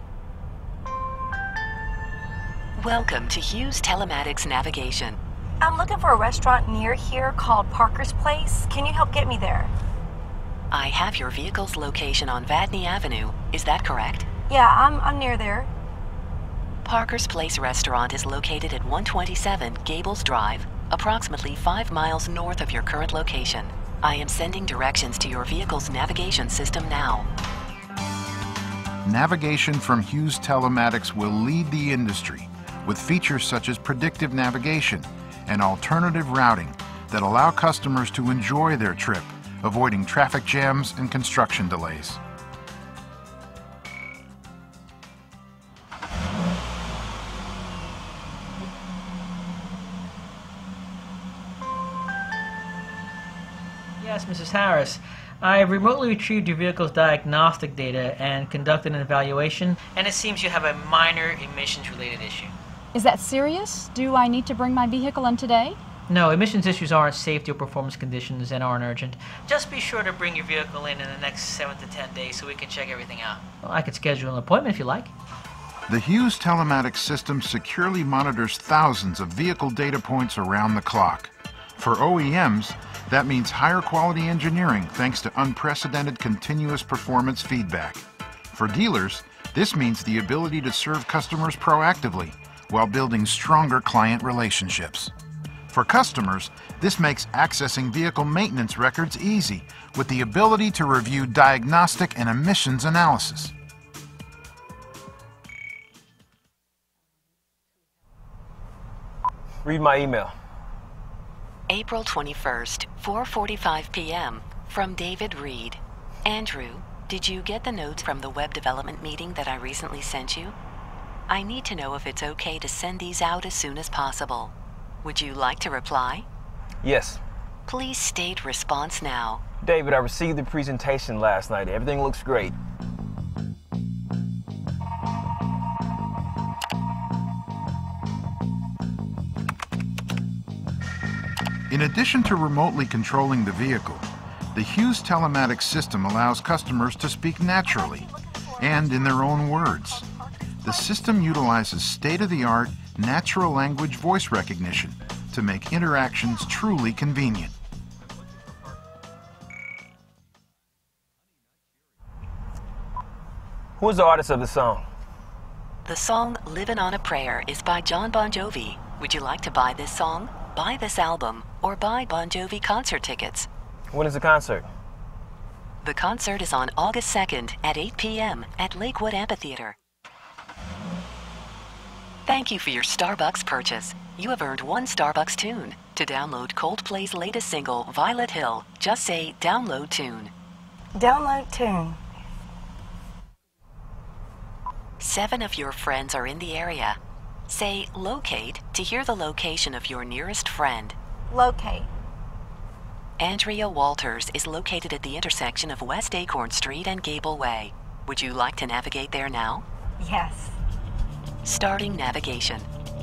Welcome to Hughes Telematics Navigation. I'm looking for a restaurant near here called Parker's Place. Can you help get me there? I have your vehicle's location on Vadney Avenue. Is that correct? Yeah, I'm near there. Parker's Place restaurant is located at 127 Gables Drive, approximately 5 miles north of your current location. I am sending directions to your vehicle's navigation system now. Navigation from Hughes Telematics will lead the industry with features such as predictive navigation and alternative routing that allow customers to enjoy their trip, avoiding traffic jams and construction delays. Yes, Mrs. Harris. I remotely retrieved your vehicle's diagnostic data and conducted an evaluation, and it seems you have a minor emissions-related issue. Is that serious? Do I need to bring my vehicle in today? No, emissions issues aren't safety or performance conditions and aren't urgent. Just be sure to bring your vehicle in the next 7 to 10 days so we can check everything out. Well, I could schedule an appointment if you like. The Hughes Telematics system securely monitors thousands of vehicle data points around the clock. For OEMs, that means higher quality engineering thanks to unprecedented continuous performance feedback. For dealers, this means the ability to serve customers proactively while building stronger client relationships. For For customers, this makes accessing vehicle maintenance records easy, with the ability to review diagnostic and emissions analysis. Read my email. April 21st, 4:45 p.m. from David Reed. Andrew, did you get the notes from the web development meeting that I recently sent you? I need to know if it's okay to send these out as soon as possible. Would you like to reply? Yes. Please state response now. David, I received the presentation last night. Everything looks great. In addition to remotely controlling the vehicle, the Hughes telematics system allows customers to speak naturally and in their own words. The system utilizes state-of-the-art natural language voice recognition to make interactions truly convenient. Who is the artist of the song? The song Livin' on a Prayer is by John Bon Jovi. Would you like to buy this song, buy this album, or buy Bon Jovi concert tickets? When is the concert? The concert is on August 2nd at 8 p.m. at Lakewood Amphitheater. Thank you for your Starbucks purchase. You have earned one Starbucks tune. To download Coldplay's latest single, Violet Hill, just say download tune. Download tune. 7 of your friends are in the area. Say locate to hear the location of your nearest friend. Locate. Andrea Walters is located at the intersection of West Acorn Street and Gable Way. Would you like to navigate there now? Yes. Starting navigation.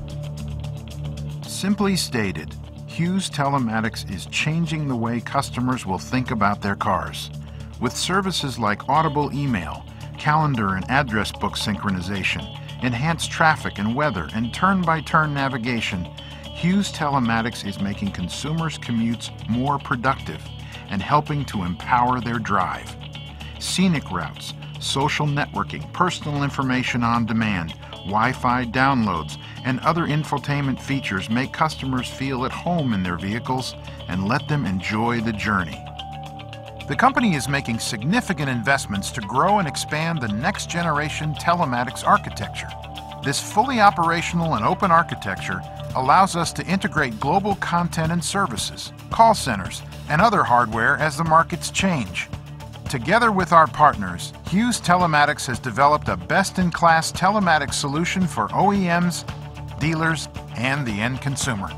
Simply stated, Hughes Telematics is changing the way customers will think about their cars. With services like audible email, calendar and address book synchronization, enhanced traffic and weather, and turn-by-turn navigation, Hughes Telematics is making consumers' commutes more productive and helping to empower their drive. Scenic routes, social networking, personal information on demand, Wi-Fi downloads, and other infotainment features make customers feel at home in their vehicles and let them enjoy the journey. The company is making significant investments to grow and expand the next-generation telematics architecture. This fully operational and open architecture allows us to integrate global content and services, call centers, and other hardware as the markets change. Together with our partners, Hughes Telematics has developed a best-in-class telematics solution for OEMs, dealers, and the end consumer.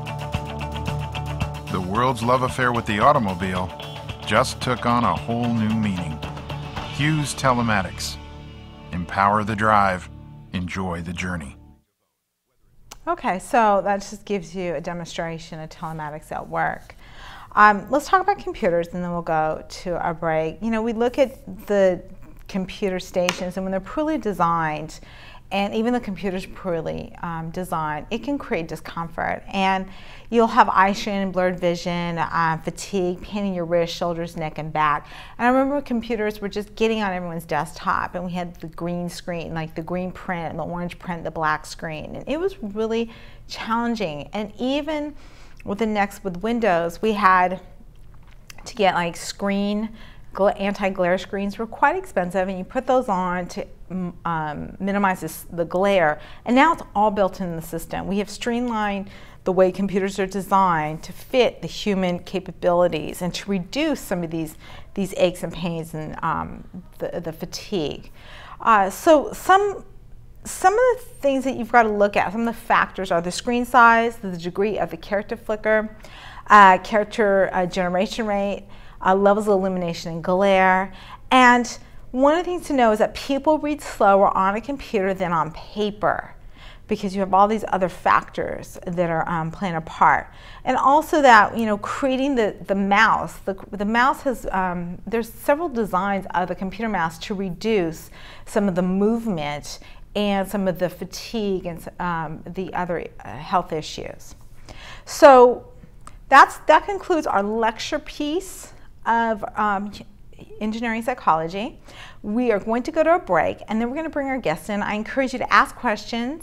The world's love affair with the automobile just took on a whole new meaning. Hughes Telematics. Empower the drive. Enjoy the journey. Okay, so that just gives you a demonstration of telematics at work. Let's talk about computers and then we'll go to our break. You know, we look at the computer stations and when they're poorly designed, and even the computer's poorly designed, it can create discomfort. And you'll have eye strain, blurred vision, fatigue, pain in your wrist, shoulders, neck, and back. And I remember computers were just getting on everyone's desktop, and we had the green screen, like the green print, the orange print, the black screen. And it was really challenging. And even with Windows, we had to get like anti-glare screens were quite expensive, and you put those on to minimize the glare, and now it's all built in the system. We have streamlined the way computers are designed to fit the human capabilities and to reduce some of these aches and pains and the fatigue. So some of the things that you've got to look at, some of the factors are the screen size, the degree of the character flicker, character generation rate, levels of illumination and glare. And one of the things to know is that people read slower on a computer than on paper because you have all these other factors that are playing a part. And also that, you know, creating the mouse, the mouse has, there's several designs of the computer mouse to reduce some of the movement and some of the fatigue and the other health issues. So that concludes our lecture piece of engineering psychology. We are going to go to a break and then we're going to bring our guests in. I encourage you to ask questions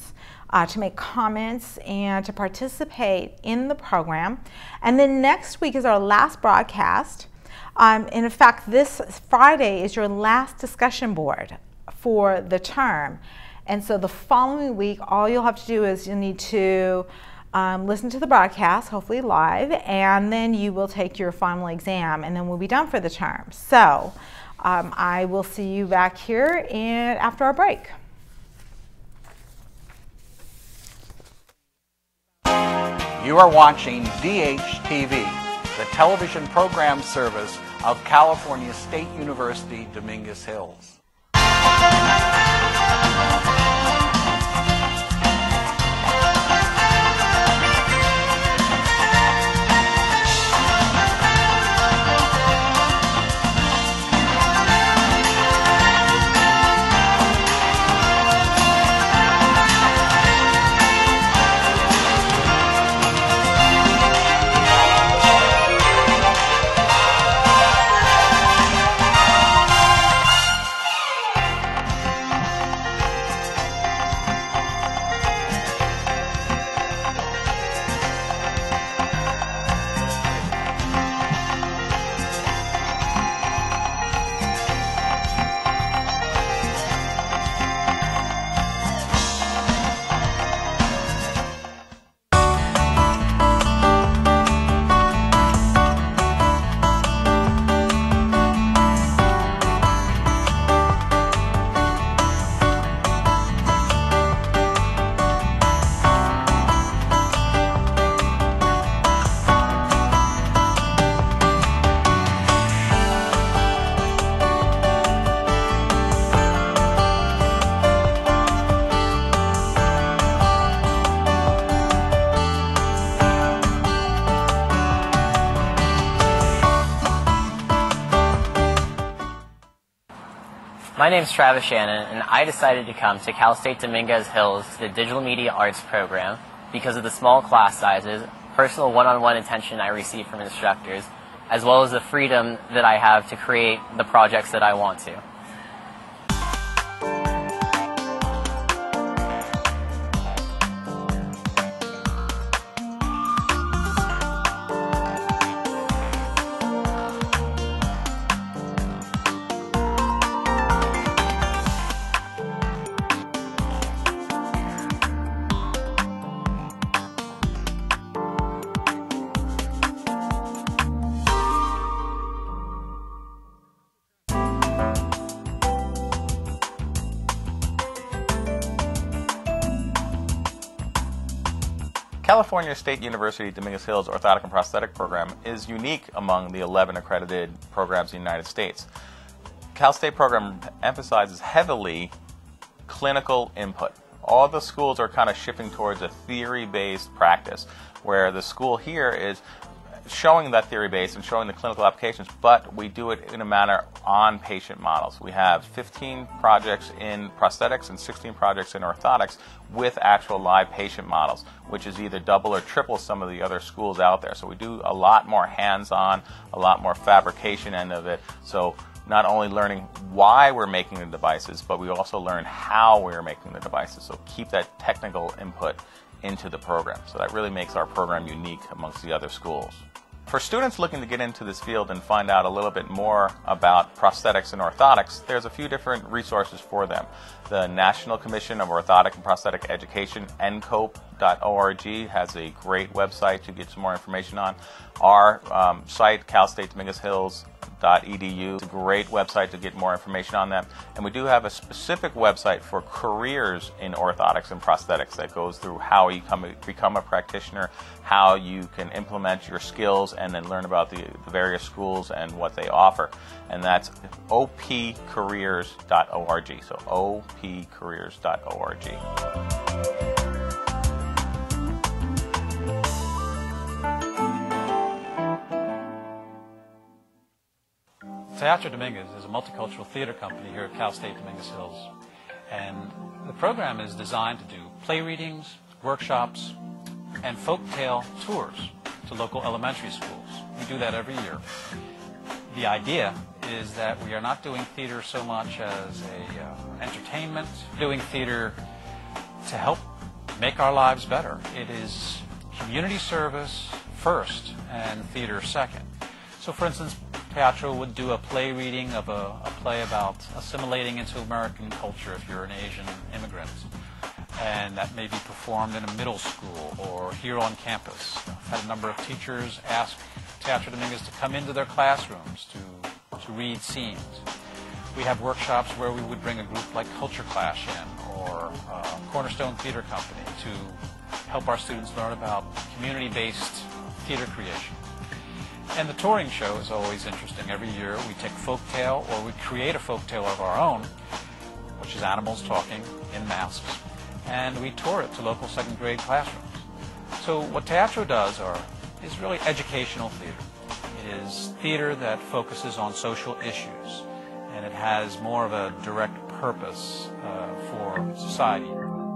to make comments and to participate in the program. And then next week is our last broadcast. And in fact, this Friday is your last discussion board for the term. And so the following week, all you'll have to do is you need to listen to the broadcast, hopefully live, and then you will take your final exam, and then we'll be done for the term. So I will see you back here after our break. You are watching DHTV, the television program service of California State University, Dominguez Hills. My name is Travis Shannon, and I decided to come to Cal State Dominguez Hills to the Digital Media Arts program because of the small class sizes, personal one-on-one attention I receive from instructors, as well as the freedom that I have to create the projects that I want to. California State University Dominguez Hills Orthotic and Prosthetic Program is unique among the 11 accredited programs in the United States. Cal State program emphasizes heavily clinical input. All the schools are kind of shifting towards a theory-based practice, where the school here is showing that theory base and showing the clinical applications, but we do it in a manner on patient models. We have 15 projects in prosthetics and 16 projects in orthotics with actual live patient models, which is either double or triple some of the other schools out there. So we do a lot more hands-on, a lot more fabrication end of it. So not only learning why we're making the devices, but we also learn how we're making the devices. So keep that technical input into the program. So that really makes our program unique amongst the other schools. For students looking to get into this field and find out a little bit more about prosthetics and orthotics, there's a few different resources for them. The National Commission of Orthotic and Prosthetic Education, ncope.org, has a great website to get some more information on. Our site, calstatedominguezhills.edu, is a great website to get more information on them. And we do have a specific website for careers in orthotics and prosthetics that goes through how you become a practitioner, how you can implement your skills, and then learn about the various schools and what they offer. And that's opcareers.org. So opcareers.org. Teatro Dominguez is a multicultural theater company here at Cal State Dominguez Hills. And the program is designed to do play readings, workshops, and folktale tours to local elementary schools. We do that every year. The idea is that we are not doing theater so much as a entertainment, doing theater to help make our lives better. It is community service first and theater second. So for instance, Teatro would do a play reading of a play about assimilating into American culture if you're an Asian immigrant. And that may be performed in a middle school or here on campus. I've had a number of teachers ask Teatro Dominguez to come into their classrooms to read scenes. We have workshops where we would bring a group like Culture Clash in or Cornerstone Theater Company to help our students learn about community-based theater creation. And the touring show is always interesting. Every year we take folktale or we create a folktale of our own, which is animals talking in masks, and we tour it to local second grade classrooms. So what Teatro does is really educational theater. It is theater that focuses on social issues, and it has more of a direct purpose for society.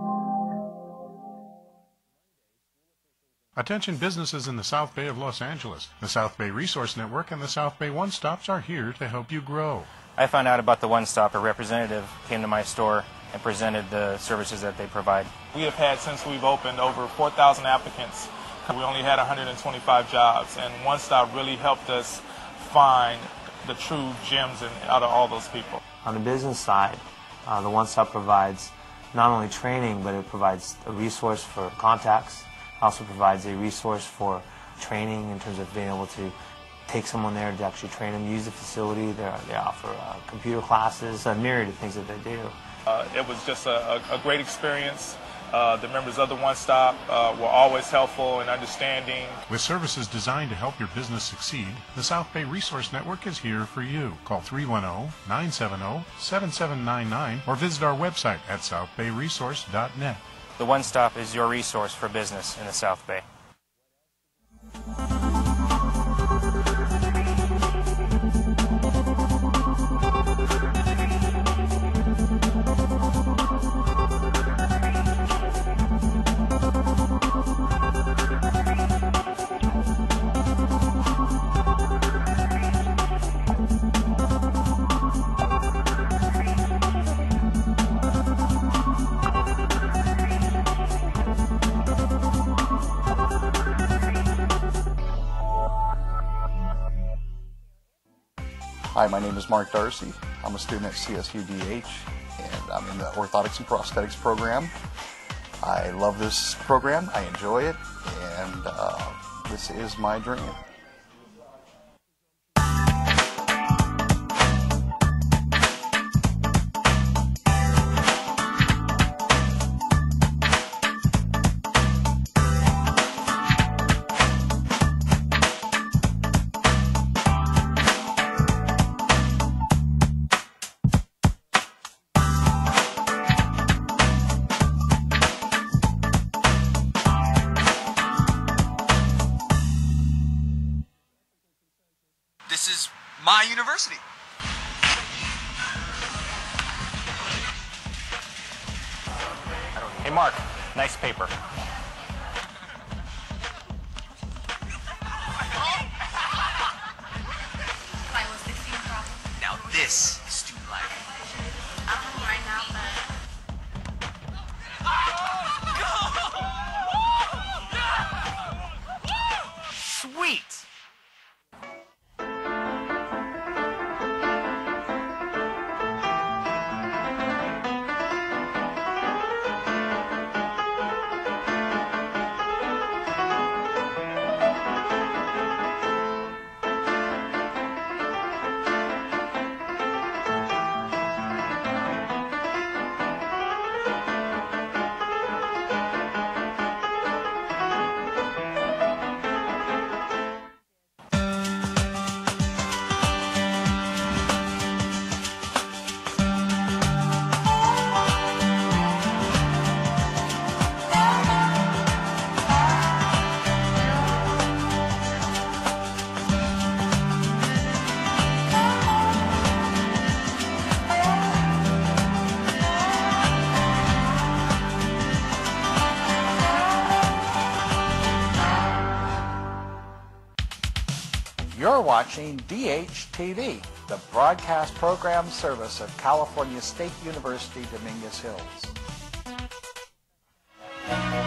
Attention businesses in the South Bay of Los Angeles. The South Bay Resource Network and the South Bay One Stops are here to help you grow. I found out about the One Stop. A representative came to my store and presented the services that they provide. We have had, since we've opened, over 4,000 applicants. We only had 125 jobs, and One Stop really helped us find the true gems out of all those people. On the business side, the One Stop provides not only training, but it provides a resource for contacts. Also provides a resource for training in terms of being able to take someone there to actually train them, use the facility. They offer computer classes, a myriad of things that they do. It was just a great experience. The members of the One Stop were always helpful and understanding. With services designed to help your business succeed, the South Bay Resource Network is here for you. Call 310-970-7799 or visit our website at southbayresource.net. The One Stop is your resource for business in the South Bay. Hi, my name is Mark Darcy. I'm a student at CSUDH, and I'm in the Orthotics and Prosthetics program. I love this program, I enjoy it, and this is my dream. This is my university. Hey Mark, nice paper. Now this is student life. I don't know right now, but... Sweet! You're watching DHTV, the broadcast program service of California State University, Dominguez Hills.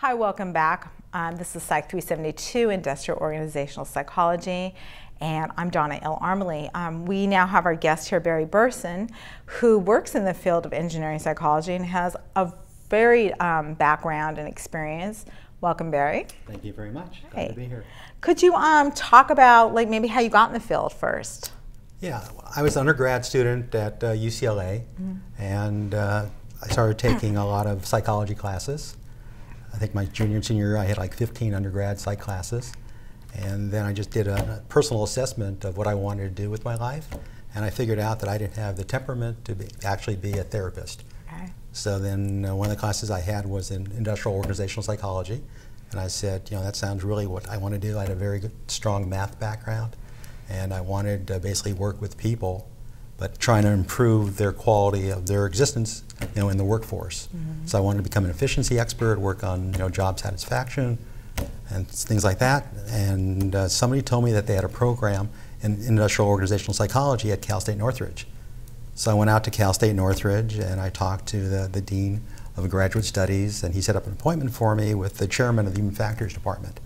Hi, welcome back. This is Psych 372, Industrial Organizational Psychology, and I'm Donna L. Armley. We now have our guest here, Barry Burson, who works in the field of engineering psychology and has a varied background and experience. Welcome, Barry. Thank you very much. Glad to be here. Could you talk about maybe how you got in the field first? Yeah, I was an undergrad student at UCLA, and I started taking a lot of psychology classes. I think my junior and senior year I had like 15 undergrad psych classes, and then I just did a personal assessment of what I wanted to do with my life, and I figured out that I didn't have the temperament to actually be a therapist. Okay. So then one of the classes I had was in industrial organizational psychology, and I said, that sounds really what I want to do. I had a very good, strong math background, and I wanted to basically work with people, but trying to improve their quality of their existence, in the workforce. So I wanted to become an efficiency expert, work on, job satisfaction and things like that. And somebody told me that they had a program in industrial organizational psychology at Cal State Northridge. So I went out to Cal State Northridge and I talked to the dean of graduate studies, and he set up an appointment for me with the chairman of the human factors department.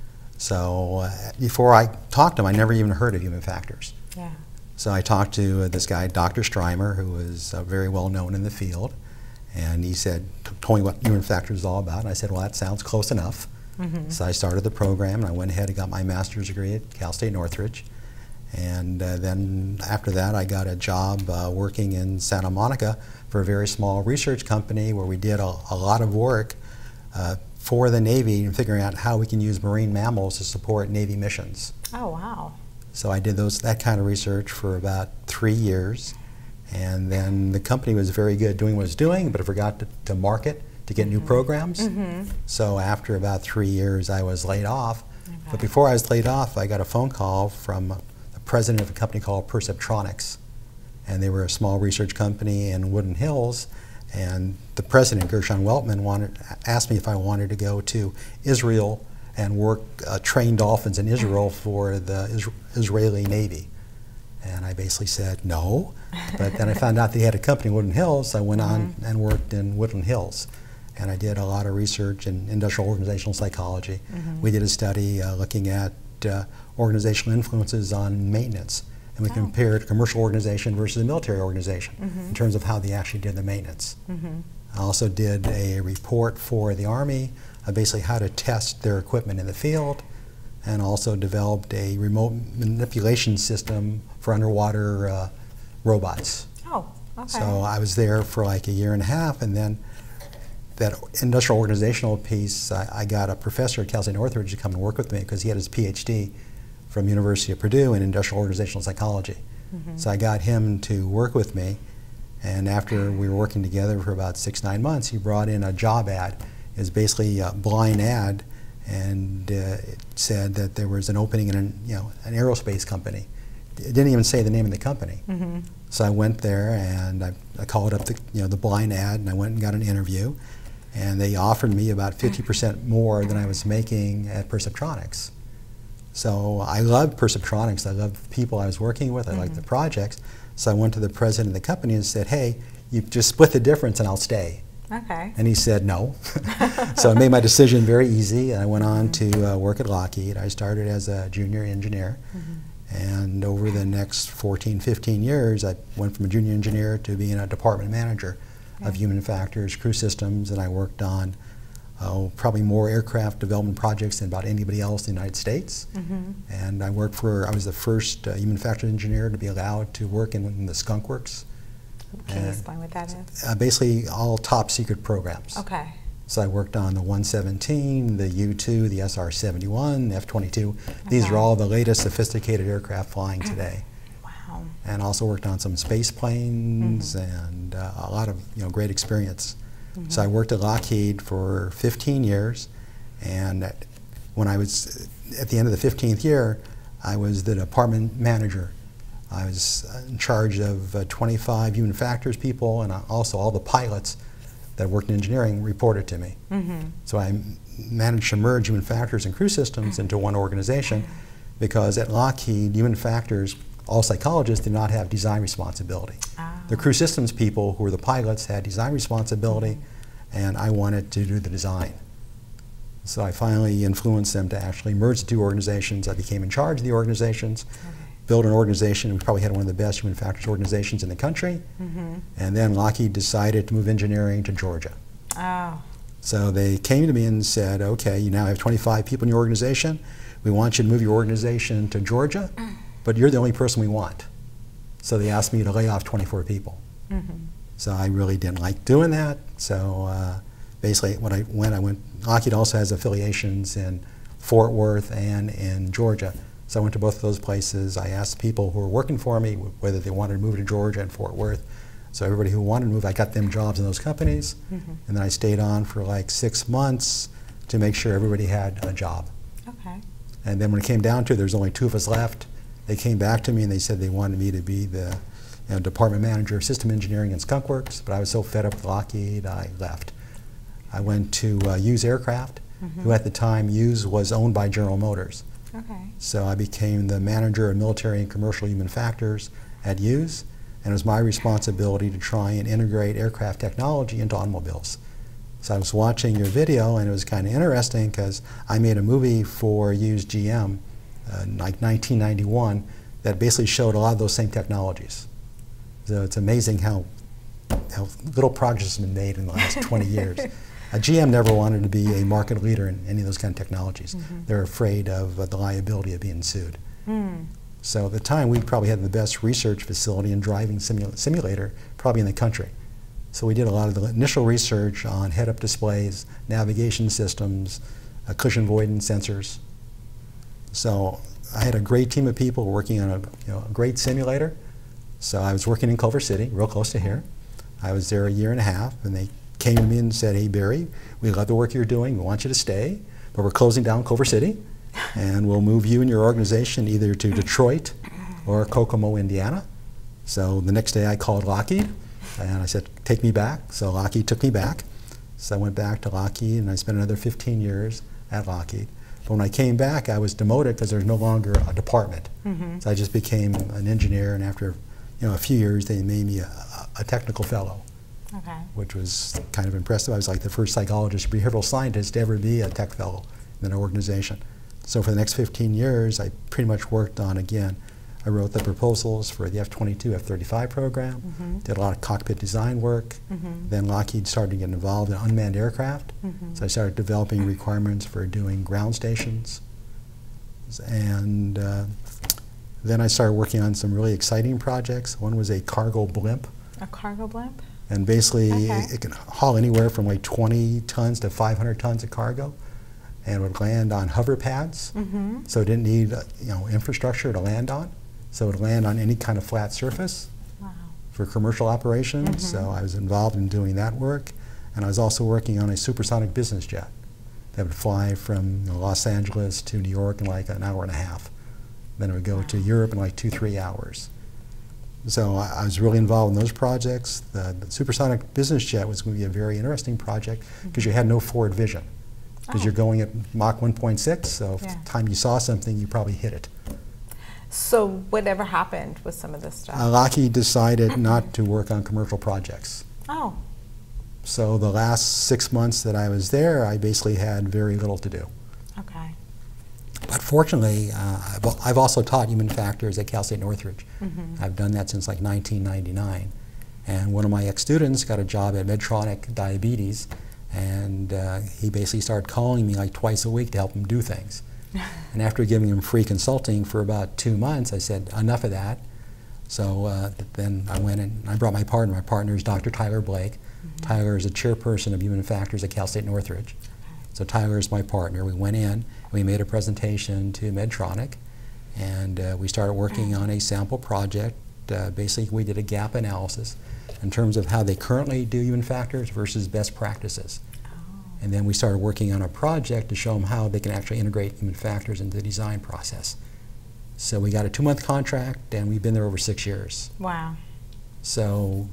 So before I talked to him, I never even heard of human factors. Yeah. So I talked to this guy, Dr. Streimer, who was very well known in the field, and he told me what human factors is all about, and I said, well, that sounds close enough. So I started the program, and I went ahead and got my master's degree at Cal State Northridge, and then after that I got a job working in Santa Monica for a very small research company where we did a lot of work for the Navy and figuring out how we can use marine mammals to support Navy missions. Oh, wow. So I did that kind of research for about 3 years, and then the company was very good doing what it was doing, but it forgot to market to get new programs. So after about 3 years, I was laid off. But before I was laid off, I got a phone call from the president of a company called Perceptronics, and they were a small research company in Woodland Hills. And the president, Gershon Weltman, asked me if I wanted to go to Israel and work train dolphins in Israel for the Israeli Navy. And I basically said no, but then I found out they had a company in Woodland Hills, so I went on and worked in Woodland Hills. And I did a lot of research in industrial organizational psychology. We did a study looking at organizational influences on maintenance, and we compared commercial organization versus a military organization in terms of how they actually did the maintenance. I also did a report for the Army, basically how to test their equipment in the field, and also developed a remote manipulation system for underwater robots. Oh, okay. So I was there for like 1.5 years, and then that industrial organizational piece, I got a professor at Cal State Northridge to come and work with me because he had his PhD from University of Purdue in industrial organizational psychology. So I got him to work with me, and after we were working together for about 6-9 months, he brought in a job ad. It was basically a blind ad, and it said that there was an opening in an aerospace company. It didn't even say the name of the company. So I went there and I called up the blind ad, and I went and got an interview, and they offered me about 50% more than I was making at Perceptronics. So I loved Perceptronics. I loved the people I was working with. I liked the projects. So I went to the president of the company and said, hey, you just split the difference and I'll stay. Okay. And he said no. So I made my decision very easy, and I went on to work at Lockheed. I started as a junior engineer, and over the next 14-15 years, I went from a junior engineer to being a department manager of human factors, crew systems, and I worked on probably more aircraft development projects than about anybody else in the United States. And I was the first human factors engineer to be allowed to work in the Skunk Works. Can you explain what that is? Basically all top secret programs. Okay. So I worked on the 117, the U-2, the SR-71, the F-22. These are all the latest sophisticated aircraft flying today. Wow. And also worked on some space planes and a lot of great experience. So I worked at Lockheed for 15 years, and when I was at the end of the 15th year, I was the department manager. I was in charge of 25 human factors people, and also all the pilots that worked in engineering reported to me. So I managed to merge human factors and crew systems into one organization, because at Lockheed, human factors, all psychologists did not have design responsibility. The crew systems people, who were the pilots, had design responsibility, and I wanted to do the design. So I finally influenced them to actually merge the two organizations. I became in charge of the organizations, built an organization. We probably had one of the best human factors organizations in the country. And then Lockheed decided to move engineering to Georgia. Oh. So they came to me and said, okay, you now have 25 people in your organization. We want you to move your organization to Georgia, but you're the only person we want. So they asked me to lay off 24 people. So I really didn't like doing that. So basically, when I went, Lockheed also has affiliations in Fort Worth and in Georgia. So I went to both of those places. I asked people who were working for me whether they wanted to move to Georgia and Fort Worth. So everybody who wanted to move, I got them jobs in those companies. And then I stayed on for like 6 months to make sure everybody had a job. Okay. And then when it came down to it, there's only 2 of us left. They came back to me and they said they wanted me to be the department manager of system engineering in Skunk Works, but I was so fed up with Lockheed, I left. I went to Hughes Aircraft, who at the time Hughes was owned by General Motors. Okay. So I became the manager of military and commercial human factors at Hughes, and it was my responsibility to try and integrate aircraft technology into automobiles. So I was watching your video, and it was kind of interesting because I made a movie for Hughes GM, like 1991, that basically showed a lot of those same technologies. So it's amazing how little progress has been made in the last 20 years. GM never wanted to be a market leader in any of those kind of technologies. They're afraid of the liability of being sued. So at the time, we probably had the best research facility and driving simulator probably in the country. So we did a lot of the initial research on head-up displays, navigation systems, collision avoidance sensors. So I had a great team of people working on a great simulator. So I was working in Culver City, real close to here. I was there a year and a half, and they came to me and said, hey, Barry, we love the work you're doing. We want you to stay, but we're closing down Culver City, and we'll move you and your organization either to Detroit or Kokomo, Indiana. So the next day I called Lockheed, and I said, take me back. So Lockheed took me back. So I went back to Lockheed, and I spent another 15 years at Lockheed. But when I came back, I was demoted because there's no longer a department. So I just became an engineer, and after a few years, they made me a technical fellow. Okay. Which was kind of impressive. I was like the first psychologist, behavioral scientist to ever be a tech fellow in an organization. So for the next 15 years, I pretty much worked on, again, I wrote the proposals for the F-22, F-35 program, did a lot of cockpit design work. Then Lockheed started to get involved in unmanned aircraft. So I started developing requirements for doing ground stations. And then I started working on some really exciting projects. One was a cargo blimp. A cargo blimp? And basically, it can haul anywhere from like 20 tons to 500 tons of cargo, and would land on hover pads. So it didn't need infrastructure to land on. So it would land on any kind of flat surface for commercial operations. So I was involved in doing that work, and I was also working on a supersonic business jet that would fly from Los Angeles to New York in like an hour and a half. Then it would go to Europe in like 2-3 hours. So I was really involved in those projects. The supersonic business jet was going to be a very interesting project because you had no forward vision. Because you're going at Mach 1.6, so if the time you saw something, you probably hit it. So whatever happened with some of this stuff? Lockheed decided not to work on commercial projects. Oh. So the last 6 months that I was there, I basically had very little to do. Okay. But fortunately, I've also taught human factors at Cal State Northridge. I've done that since like 1999. And one of my ex-students got a job at Medtronic Diabetes, and he basically started calling me like twice a week to help him do things. And after giving him free consulting for about 2 months, I said, enough of that. So then I went and I brought my partner. My partner is Dr. Tyler Blake. Tyler is a chairperson of human factors at Cal State Northridge. So Tyler is my partner. We went in, and we made a presentation to Medtronic, and we started working on a sample project. Basically, we did a gap analysis in terms of how they currently do human factors versus best practices. And then we started working on a project to show them how they can actually integrate human factors into the design process. So we got a 2-month contract, and we've been there over 6 years. Wow. So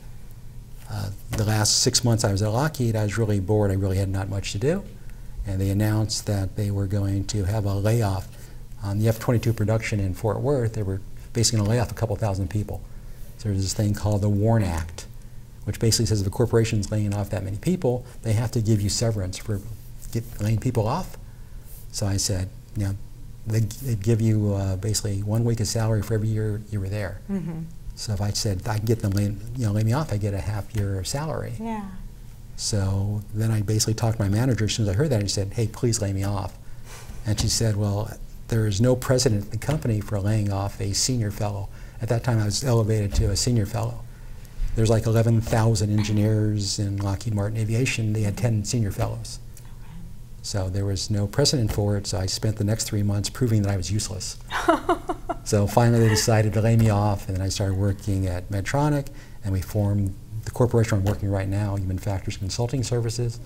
the last 6 months I was at Lockheed, I was really bored. I really had not much to do. And they announced that they were going to have a layoff on the F-22 production in Fort Worth. They were basically going to lay off a couple thousand people. So there's this thing called the WARN Act, which basically says if a corporation's laying off that many people, they have to give you severance for laying people off. So I said, you know, they'd give you basically 1 week of salary for every year you were there. So if I said I can get them lay me off, I get a half year of salary. Yeah. So then I basically talked to my manager as soon as I heard that. I said, hey, please lay me off. And she said, well, there is no precedent in the company for laying off a senior fellow. At that time, I was elevated to a senior fellow. There's like 11,000 engineers in Lockheed Martin Aviation. They had 10 senior fellows. So there was no precedent for it, so I spent the next 3 months proving that I was useless. So finally they decided to lay me off, and then I started working at Medtronic, and we formed the corporation I'm working right now, Human Factors Consulting Services,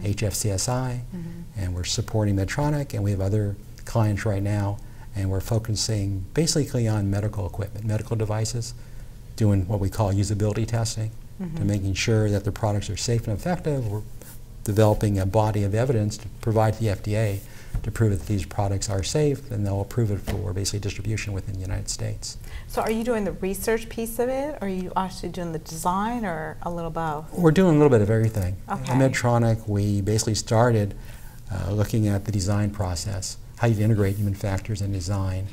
HFCSI, and we're supporting Medtronic, and we have other clients right now, and we're focusing basically on medical equipment, medical devices, doing what we call usability testing, to making sure that the products are safe and effective. We're developing a body of evidence to provide to the FDA to prove that these products are safe, and they'll approve it for basically distribution within the United States. So are you doing the research piece of it, or are you actually doing the design, or a little both? We're doing a little bit of everything. Okay. At Medtronic, we basically started looking at the design process, how you integrate human factors in design.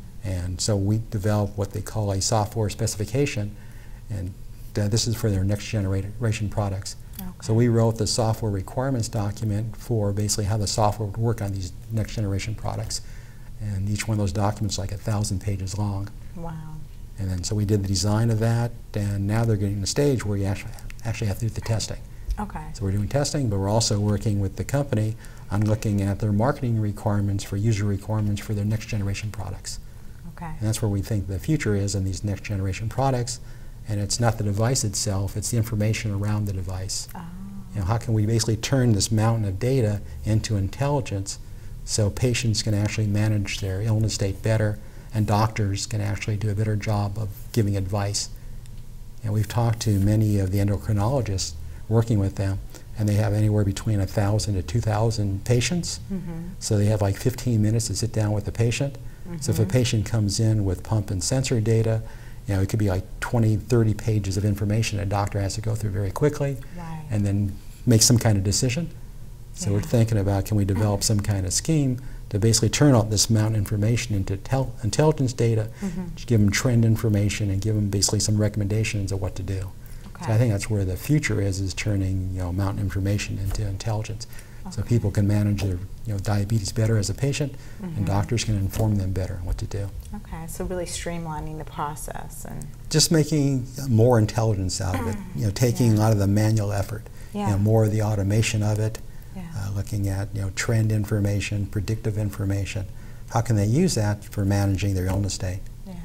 And so we developed what they call a software specification, and this is for their next generation products. So we wrote the software requirements document for basically how the software would work on these next generation products. And each one of those documents is like 1,000 pages long. Wow. And then so we did the design of that, and now they're getting to the stage where you actually have to do the testing. Okay. So we're doing testing, but we're also working with the company on looking at their marketing requirements for user requirements for their next generation products. Okay. And that's where we think the future is in these next generation products. And it's not the device itself, it's the information around the device. You know, how can we basically turn this mountain of data into intelligence so patients can actually manage their illness state better, and doctors can actually do a better job of giving advice. And we've talked to many of the endocrinologists working with them, and they have anywhere between 1,000 to 2,000 patients. So they have like 15 minutes to sit down with the patient. So if a patient comes in with pump and sensor data, you know, it could be like 20, 30 pages of information a doctor has to go through very quickly, and then make some kind of decision. So we're thinking about, can we develop some kind of scheme to basically turn out this mountain information into intelligence data, give them trend information, and give them basically some recommendations of what to do. So I think that's where the future is turning, you know, mountain information into intelligence. So people can manage their, you know, diabetes better as a patient, and doctors can inform them better on what to do. Okay, so really streamlining the process and just making more intelligence out of it. You know, taking a lot of the manual effort. You know, more of the automation of it. Looking at, you know, trend information, predictive information. How can they use that for managing their illness state?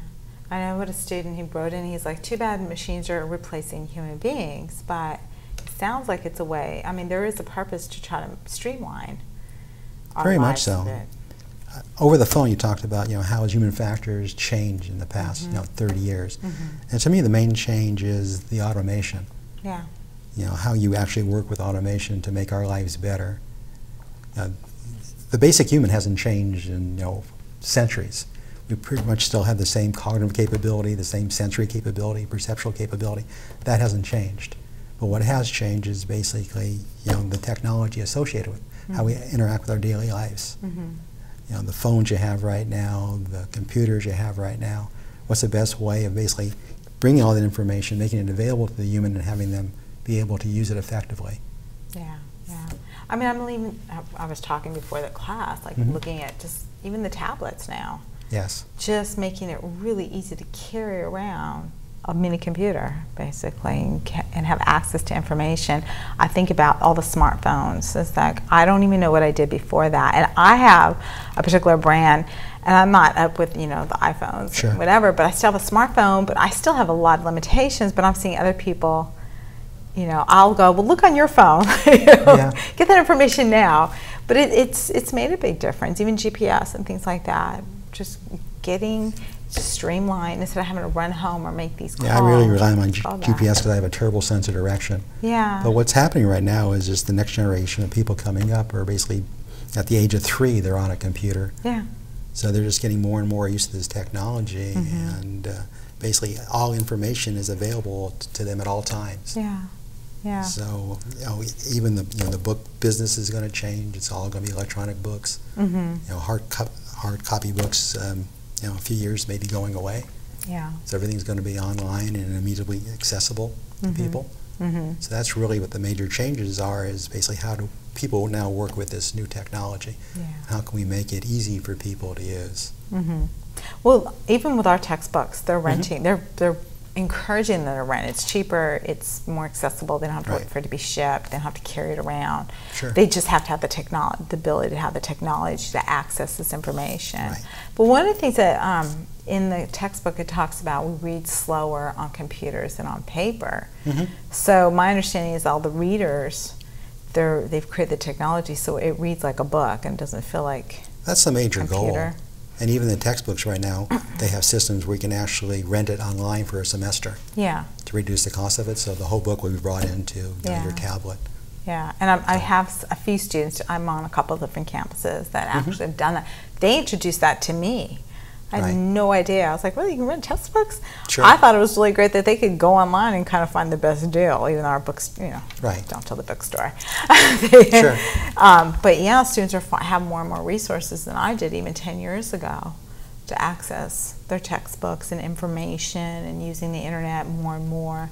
I know what a student he wrote in. He's like, too bad machines are replacing human beings, but it sounds like it's a way. I mean, there is a purpose to try to streamline our Very much lives so. a bit. Over the phone, you talked about, you know, how has human factors changed in the past, you know, 30 years. And to me, the main change is the automation. Yeah. You know, how you actually work with automation to make our lives better. The basic human hasn't changed in, you know, centuries. We pretty much still have the same cognitive capability, the same sensory capability, perceptual capability. That hasn't changed. But what has changed is basically, you know, the technology associated with how we interact with our daily lives. You know, the phones you have right now, the computers you have right now. What's the best way of basically bringing all that information, making it available to the human, and having them be able to use it effectively? Yeah, yeah. I mean, I was talking before the class, like looking at just even the tablets now. Yes. Just making it really easy to carry around a mini computer, basically, and have access to information. I think about all the smartphones. It's like, I don't even know what I did before that. And I have a particular brand, and I'm not up with, you know, the iPhones, or whatever, but I still have a smartphone, but I still have a lot of limitations. But I'm seeing other people, you know, I'll go, well, look on your phone, you know, get that information now. But it's made a big difference, even GPS and things like that. Just getting streamlined instead of having to run home or make these calls. Yeah, I really rely on my GPS because I have a terrible sense of direction. Yeah. But what's happening right now is just the next generation of people coming up are basically at the age of 3, they're on a computer. Yeah. So they're just getting more and more used to this technology, and basically all information is available to them at all times. Yeah. Yeah. So even the book business is going to change. It's all going to be electronic books. Hard copy books. A few years maybe going away. Yeah. So everything's going to be online and immediately accessible to people. So that's really what the major changes are, is basically how do people now work with this new technology? Yeah. How can we make it easy for people to use? Well, even with our textbooks, they're renting. They're encouraging them to rent. It's cheaper. It's more accessible. They don't have to wait for it to be shipped. They don't have to carry it around. Sure. They just have to have the ability to have the technology to access this information. But one of the things that in the textbook it talks about, we read slower on computers than on paper. So my understanding is all the readers, they've created the technology so it reads like a book and doesn't feel like that's the major computer. goal. And even the textbooks right now, they have systems where you can actually rent it online for a semester. Yeah. To reduce the cost of it, so the whole book will be brought into your tablet. Yeah, and I have a few students, I'm on a couple of different campuses that actually have done that. They introduced that to me. I had no idea. I was like, really, you can rent textbooks? Sure. I thought it was really great that they could go online and kind of find the best deal, even though our books, don't tell the bookstore. Sure. But yeah, students have more and more resources than I did even 10 years ago to access their textbooks and information, and using the internet more and more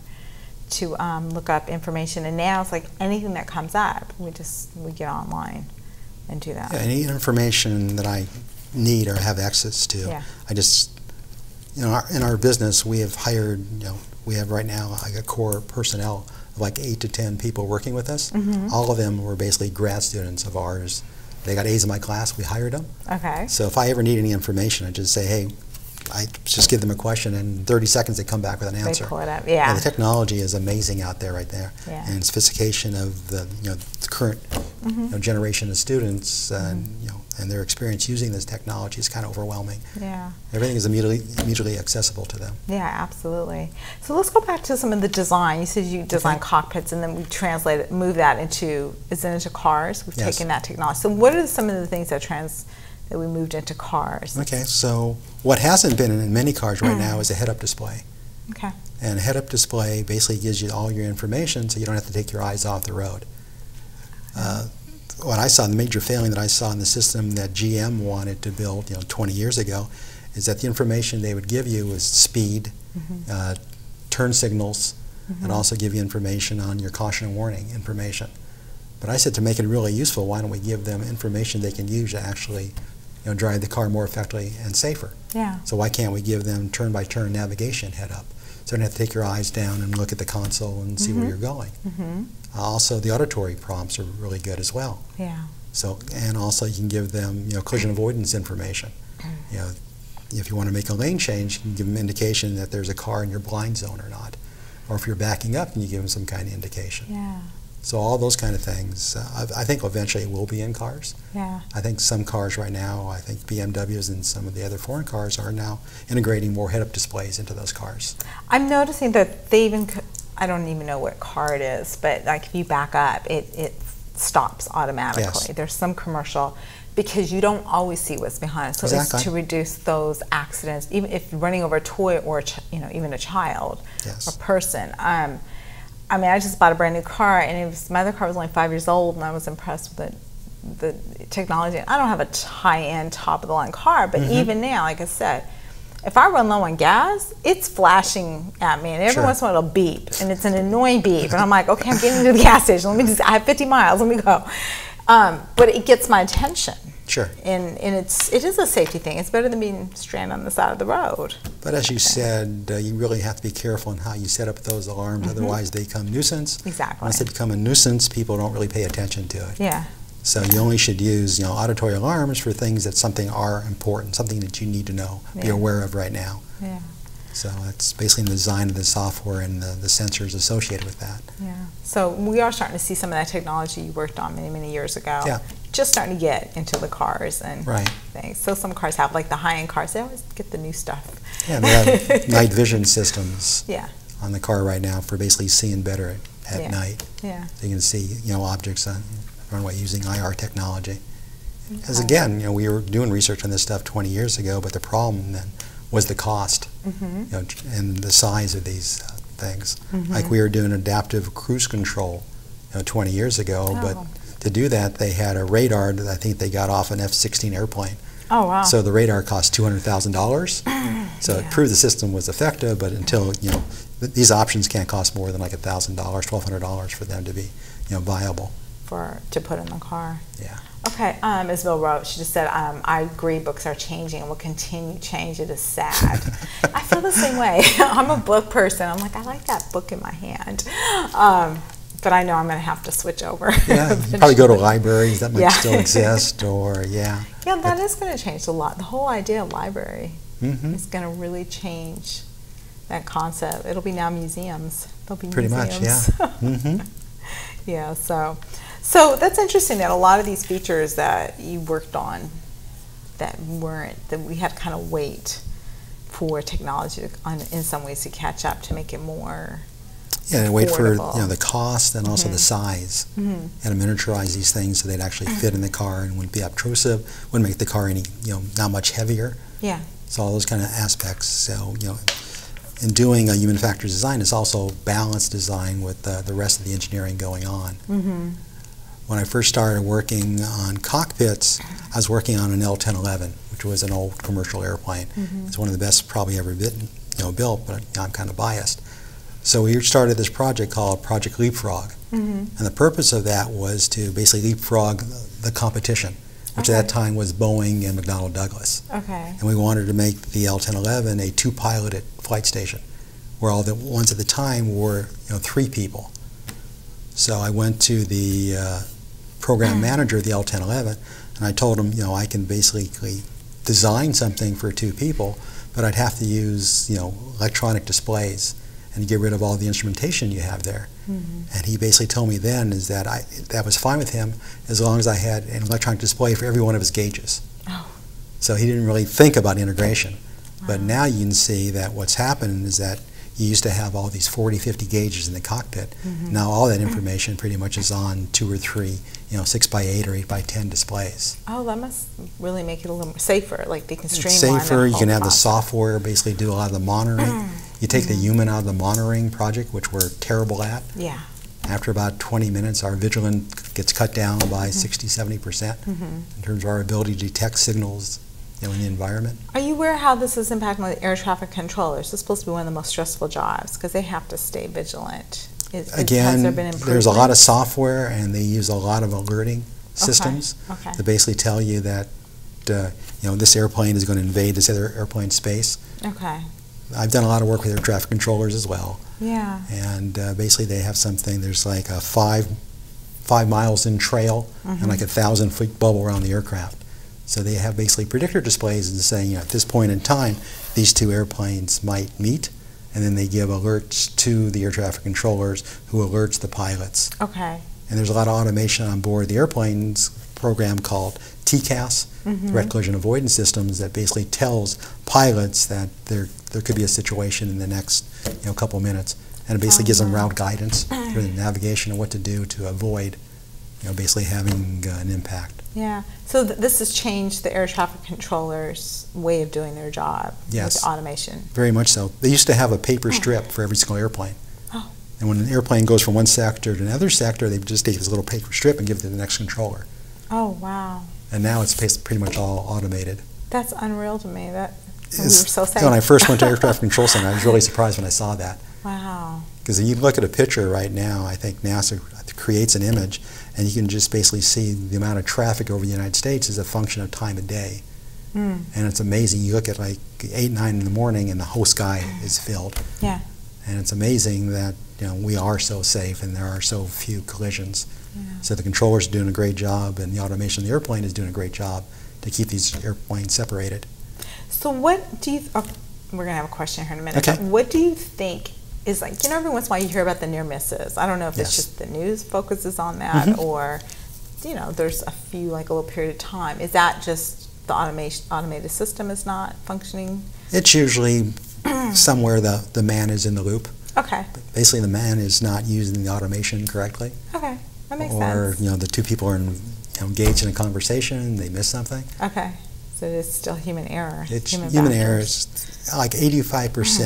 to look up information. And now it's like anything that comes up, we get online and do that. Yeah, any information that I need or have access to. Yeah. I just, in our business, we have hired, we have right now like a core personnel of like 8 to 10 people working with us. All of them were basically grad students of ours. They got A's in my class, we hired them. Okay. So if I ever need any information, I just say, hey, I just give them a question, and in 30 seconds they come back with an answer. They pull it up, yeah. The technology is amazing out there right there. Yeah. And sophistication of the current generation of students and their experience using this technology is kind of overwhelming. Yeah. Everything is immediately accessible to them. Yeah, absolutely. So let's go back to some of the design. You said you design cockpits, and then we move that into cars. We've taken that technology. So what are some of the things that we moved into cars? Okay, so what hasn't been in many cars right now is a head-up display. Okay. And a head-up display basically gives you all your information, so you don't have to take your eyes off the road. What I saw, the major failing that I saw in the system that GM wanted to build 20 years ago, is that the information they would give you was speed, turn signals, and also give you information on your caution and warning information. But I said, to make it really useful, why don't we give them information they can use to actually drive the car more effectively and safer? Yeah. So why can't we give them turn-by-turn navigation head-up? So you don't have to take your eyes down and look at the console and see where you're going. Also, the auditory prompts are really good as well. Yeah. So, and also you can give them collision avoidance information. If you want to make a lane change, you can give them indication that there's a car in your blind zone or not. Or if you're backing up, can you give them some kind of indication? Yeah. So all those kind of things, I think eventually it will be in cars. Yeah. I think some cars right now, I think BMWs and some of the other foreign cars are now integrating more head-up displays into those cars. I'm noticing that they even, I don't even know what car it is, but like if you back up, it stops automatically. Yes. There's some commercial, because you don't always see what's behind it. So it's to reduce those accidents, even if you're running over a toy or even a child or person. I mean, I just bought a brand new car, and my other car was only 5 years old, and I was impressed with the technology. I don't have a high-end, top-of-the-line car, but even now, like I said, if I run low on gas, it's flashing at me, and every once in a while it'll beep, and it's an annoying beep, and I'm like, okay, I'm getting to the gas station. I have 50 miles. Let me go. But it gets my attention. Sure. And it is a safety thing. It's better than being stranded on the side of the road. But as you said, you really have to be careful in how you set up those alarms, otherwise they become nuisance. Exactly. Once they become a nuisance, people don't really pay attention to it. Yeah. So you only should use auditory alarms for things that are important, something that you need to know, be aware of right now. Yeah. So that's basically the design of the software and the sensors associated with that. Yeah. So we are starting to see some of that technology you worked on many, many years ago. Yeah. Just starting to get into the cars and things. So some cars have, like the high-end cars, they always get the new stuff. Yeah, they have night vision systems Yeah. on the car right now for basically seeing better at night. Yeah. So you can see objects on the runway using IR technology. Because again, we were doing research on this stuff 20 years ago, but the problem then was the cost and the size of these things. Like we were doing adaptive cruise control 20 years ago, but to do that they had a radar that I think they got off an F-16 airplane. Oh, wow. So the radar cost $200,000. So it proved the system was effective, but until, these options can't cost more than like $1,000, $1,200 for them to be, viable. To put in the car. Yeah. Okay, Isabel wrote, she just said, I agree books are changing and will continue to change. It is sad. I feel the same way. I'm a book person. I'm like, I like that book in my hand. But I know I'm going to have to switch over. Yeah, probably go to libraries that might still exist, or Yeah, that is going to change a lot. The whole idea of library is going to really change that concept. It'll be now museums. They'll be pretty museums. much, yeah. Yeah, so that's interesting that a lot of these features that you worked on that we had to kind of wait for technology in some ways to catch up to make it more and wait for affordable. The cost and also the size, and to miniaturize these things so they'd actually fit in the car and wouldn't be obtrusive, wouldn't make the car any not much heavier. Yeah. So all those kind of aspects. So in doing a human factors design, it's also balanced design with the rest of the engineering going on. When I first started working on cockpits, I was working on an L-1011, which was an old commercial airplane. It's one of the best probably ever built, but I'm kind of biased. So we started this project called Project Leapfrog, and the purpose of that was to basically leapfrog the competition, which at that time was Boeing and McDonnell Douglas. Okay. And we wanted to make the L-1011 a two-piloted flight station, where all the ones at the time were 3 people. So I went to the program manager of the L-1011, and I told him, I can basically design something for 2 people, but I'd have to use, electronic displays and get rid of all the instrumentation you have there. And he basically told me then is that that was fine with him as long as I had an electronic display for every one of his gauges. So he didn't really think about integration. But now you can see that what's happened is that you used to have all these 40, 50 gauges in the cockpit. Now all that information pretty much is on 2 or 3, 6x8 or 8x10 displays. Oh, that must really make it a little more safer. Like they can It's streamline. safer. You can have the software basically do a lot of the monitoring. You take the human out of the monitoring project, which we're terrible at. Yeah. After about 20 minutes, our vigilance gets cut down by 60–70% in terms of our ability to detect signals in the environment. Are you aware how this is impacting the air traffic controllers? This is supposed to be one of the most stressful jobs because they have to stay vigilant. Again, has there been there's a lot of software, and they use a lot of alerting systems to basically tell you that this airplane is going to invade this other airplane's space. Okay. I've done a lot of work with air traffic controllers as well. Yeah. And basically they have something, there's like a 5 miles in trail and like a 1,000-foot bubble around the aircraft. So they have basically predictor displays and saying, at this point in time, these 2 airplanes might meet, and then they give alerts to the air traffic controllers who alerts the pilots. Okay. And there's a lot of automation on board the airplanes program called TCAS, Threat Collision Avoidance Systems, that basically tells pilots that there could be a situation in the next couple of minutes, and it basically gives them route guidance for the navigation and what to do to avoid basically having an impact. Yeah. So this has changed the air traffic controllers' way of doing their job with automation. Very much so. They used to have a paper strip for every single airplane. And when an airplane goes from one sector to another sector, they just take this little paper strip and give it to the next controller. Oh, wow. And now it's pretty much all automated. That's unreal to me. We were so sad. When I first went to Air Traffic Control Center, I was really surprised when I saw that. Wow. Because if you look at a picture right now, I think NASA creates an image, and you can just basically see the amount of traffic over the United States as a function of time of day. And it's amazing. You look at like 8, 9 in the morning, and the whole sky is filled. Yeah. And it's amazing that we are so safe, and there are so few collisions. So the controllers are doing a great job, and the automation of the airplane is doing a great job to keep these airplanes separated. So what do you, we're going to have a question here in a minute. Okay. What do you think is like, every once in a while you hear about the near misses. I don't know if it's just the news focuses on that or, there's a few, like a little period of time. Is that just the automated system is not functioning? It's usually somewhere the man is in the loop. Okay. Basically, the man is not using the automation correctly. Okay, that makes sense. Or, the 2 people are engaged in a conversation, they miss something. Okay, so it's still human error. It's human error. It's like 85%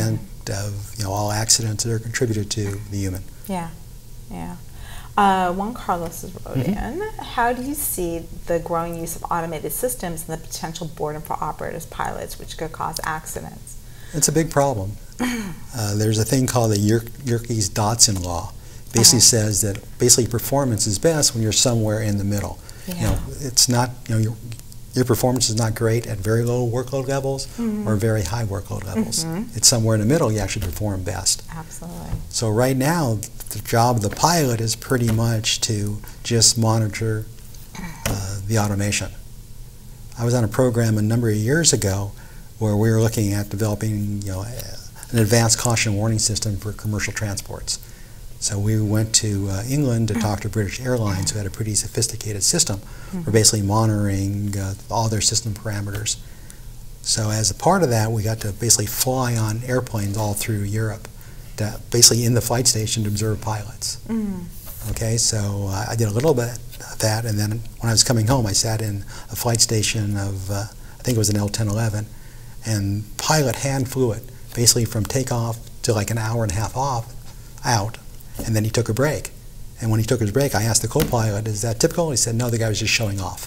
of all accidents that are contributed to the human. Yeah, yeah. Juan Carlos wrote in, how do you see the growing use of automated systems and the potential boredom for operators, pilots, which could cause accidents? It's a big problem. There's a thing called the Yerkes-Dodson law. Basically says that performance is best when you're somewhere in the middle. Yeah. It's not, your performance is not great at very low workload levels or very high workload levels. It's somewhere in the middle you actually perform best. Absolutely. So right now, the job of the pilot is pretty much to just monitor the automation. I was on a program a number of years ago where we were looking at developing, an advanced caution warning system for commercial transports. So we went to England to talk to British Airlines, who had a pretty sophisticated system for basically monitoring all their system parameters. So as a part of that, we got to basically fly on airplanes all through Europe, to basically in the flight station to observe pilots. Okay, so I did a little bit of that, and then when I was coming home, I sat in a flight station of, I think it was an L-1011, and pilot hand flew it, basically from takeoff to like an hour and a half out, and then he took a break. And when he took his break, I asked the co-pilot, is that typical? He said, no, the guy was just showing off.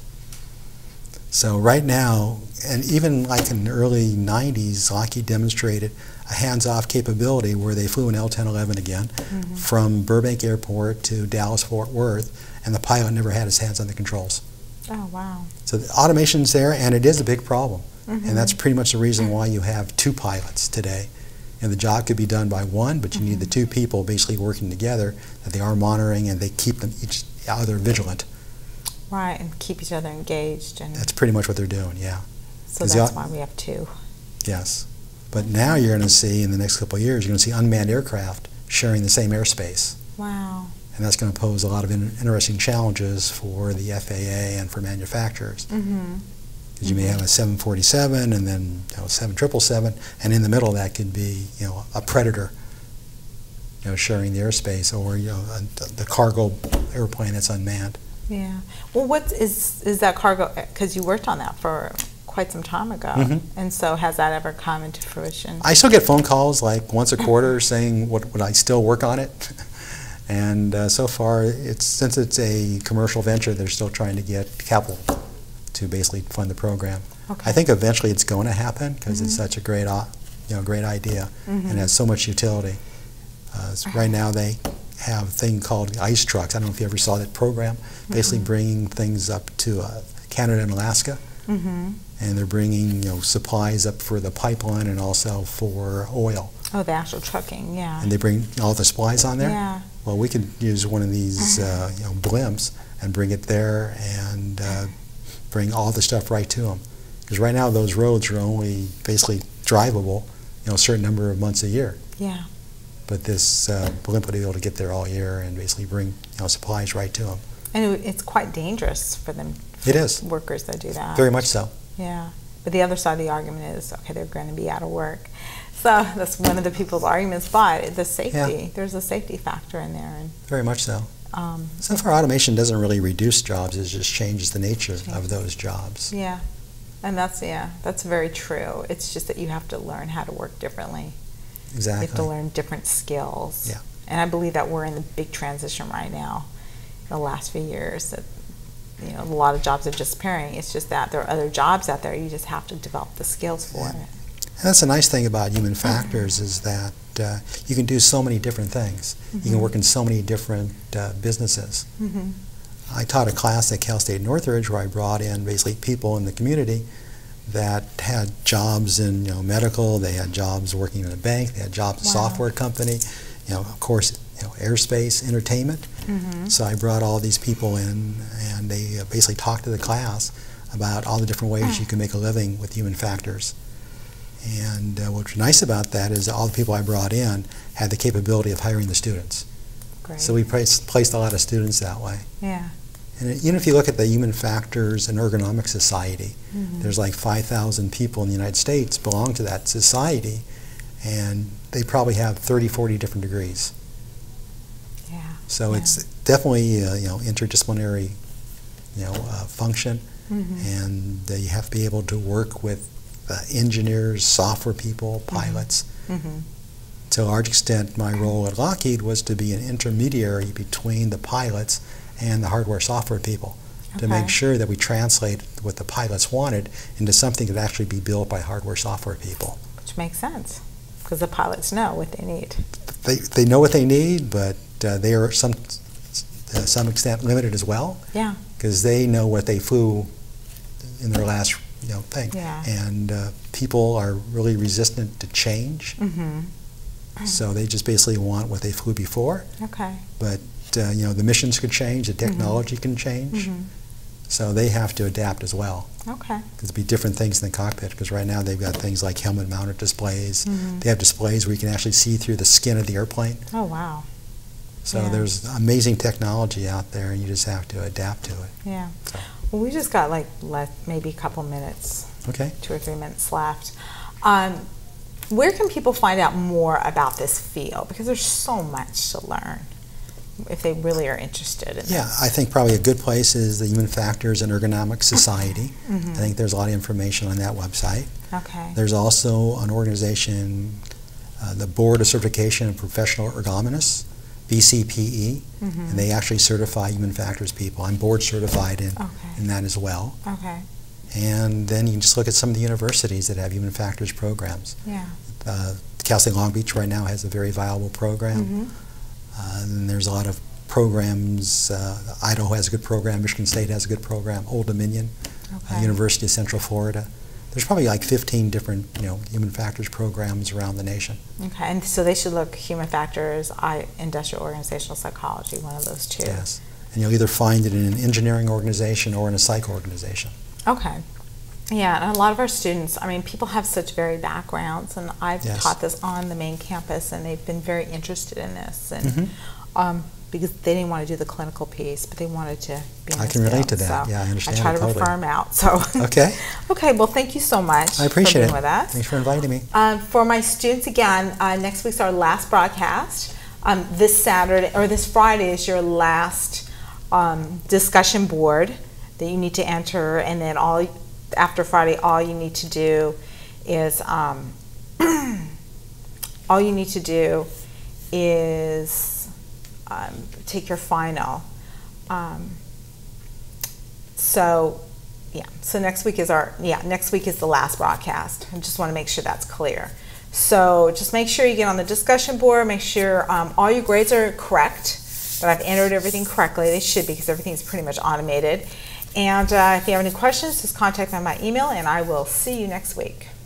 So right now, and even like in the early 90s, Lockheed demonstrated a hands-off capability where they flew an L-1011 again from Burbank Airport to Dallas-Fort Worth, and the pilot never had his hands on the controls. Oh, wow. So the automation's there, and it is a big problem. And that's pretty much the reason why you have two pilots today. And the job could be done by one, but you need the two people basically working together, that they are monitoring and they keep them each other vigilant. Right, and keep each other engaged. And that's pretty much what they're doing, yeah. So that's why we have two. Yes. But now you're going to see, in the next couple of years, you're going to see unmanned aircraft sharing the same airspace. Wow. And that's going to pose a lot of interesting challenges for the FAA and for manufacturers. Because you may have a 747 and then 777, and in the middle of that could be a Predator, sharing the airspace, or the cargo airplane that's unmanned. Yeah. Well, what is that cargo? Because you worked on that for quite some time ago, and so has that ever come into fruition? I still get phone calls like once a quarter saying, would I still work on it? And so far, since it's a commercial venture, they're still trying to get capital to basically fund the program. Okay. I think eventually it's going to happen because it's such a great, great idea and has so much utility. So right now they have a thing called ice trucks. I don't know if you ever saw that program. Basically bringing things up to Canada and Alaska, and they're bringing supplies up for the pipeline and also for oil. Oh, the actual trucking, yeah. And they bring all the supplies on there. Yeah. Well, we could use one of these blimps and bring it there and bring all the stuff right to them. Because right now those roads are only basically drivable, a certain number of months a year. Yeah. But this blimp would be able to get there all year and basically bring supplies right to them. And it's quite dangerous for them. It is. Workers that do that. Very much so. Yeah. But the other side of the argument is, okay, they're going to be out of work. So that's one of the people's arguments, but the safety, there's a safety factor in there. And very much so. So far, automation doesn't really reduce jobs, it just changes the nature of those jobs. Yeah, and that's very true. It's just that you have to learn how to work differently. Exactly. You have to learn different skills. Yeah. And I believe that we're in the big transition right now, in the last few years, that a lot of jobs are disappearing. It's just that there are other jobs out there, you just have to develop the skills for it. And that's the nice thing about human factors is that you can do so many different things. You can work in so many different businesses. I taught a class at Cal State Northridge where I brought in basically people in the community that had jobs in medical, they had jobs working in a bank, they had jobs in a software company, of course, airspace, entertainment. So I brought all these people in and they basically talked to the class about all the different ways you can make a living with human factors. And what's nice about that is all the people I brought in had the capability of hiring the students. Great. So we placed a lot of students that way. Yeah. And even if you look at the Human Factors and Ergonomics Society, there's like 5,000 people in the United States belong to that society, and they probably have 30, 40 different degrees. Yeah. So it's definitely interdisciplinary function, and you have to be able to work with engineers, software people, pilots. to a large extent, my role at Lockheed was to be an intermediary between the pilots and the hardware-software people to make sure that we translate what the pilots wanted into something that would actually be built by hardware-software people. Which makes sense, because the pilots know what they need. They know what they need, but they are to some extent limited as well. Yeah. Because they know what they flew in their last thing. Yeah. And people are really resistant to change. So they just basically want what they flew before. Okay. But the missions could change, the technology can change. So they have to adapt as well. Okay. Because it'd be different things in the cockpit, because right now they've got things like helmet-mounted displays. They have displays where you can actually see through the skin of the airplane. Oh, wow. So there's amazing technology out there, and you just have to adapt to it. Yeah. Well, we just got maybe a couple minutes. Okay. 2 or 3 minutes left. Where can people find out more about this field? Because there's so much to learn if they really are interested in this. Yeah, I think probably a good place is the Human Factors and Ergonomics Society. I think there's a lot of information on that website. Okay. There's also an organization, the Board of Certification of Professional Ergonomists, BCPE, and they actually certify human factors people. I'm board certified in that as well. Okay. And then you can just look at some of the universities that have human factors programs. Yeah. Cal State Long Beach right now has a very viable program. And there's a lot of programs. Idaho has a good program. Michigan State has a good program. Old Dominion, University of Central Florida. There's probably like 15 different, human factors programs around the nation. Okay, and so they should look human factors, industrial organizational psychology, one of those two. Yes, and you'll either find it in an engineering organization or in a psych organization. Okay. Yeah, and a lot of our students, people have such varied backgrounds, and I've taught this on the main campus, and they've been very interested in this, and because they didn't want to do the clinical piece, but they wanted to be in I can relate to that. So yeah, I understand. I try to totally. refer them out. So okay. Okay. Well, thank you so much. I appreciate for being it. with us. Thanks for inviting me. For my students, again, next week's our last broadcast. This Friday is your last discussion board that you need to enter, and then after Friday, all you need to do is take your final. So next week is the last broadcast. I just want to make sure that's clear. So just make sure you get on the discussion board, make sure all your grades are correct, that I've entered everything correctly. They should be, because everything's pretty much automated. And if you have any questions, just contact me on my email, and I will see you next week.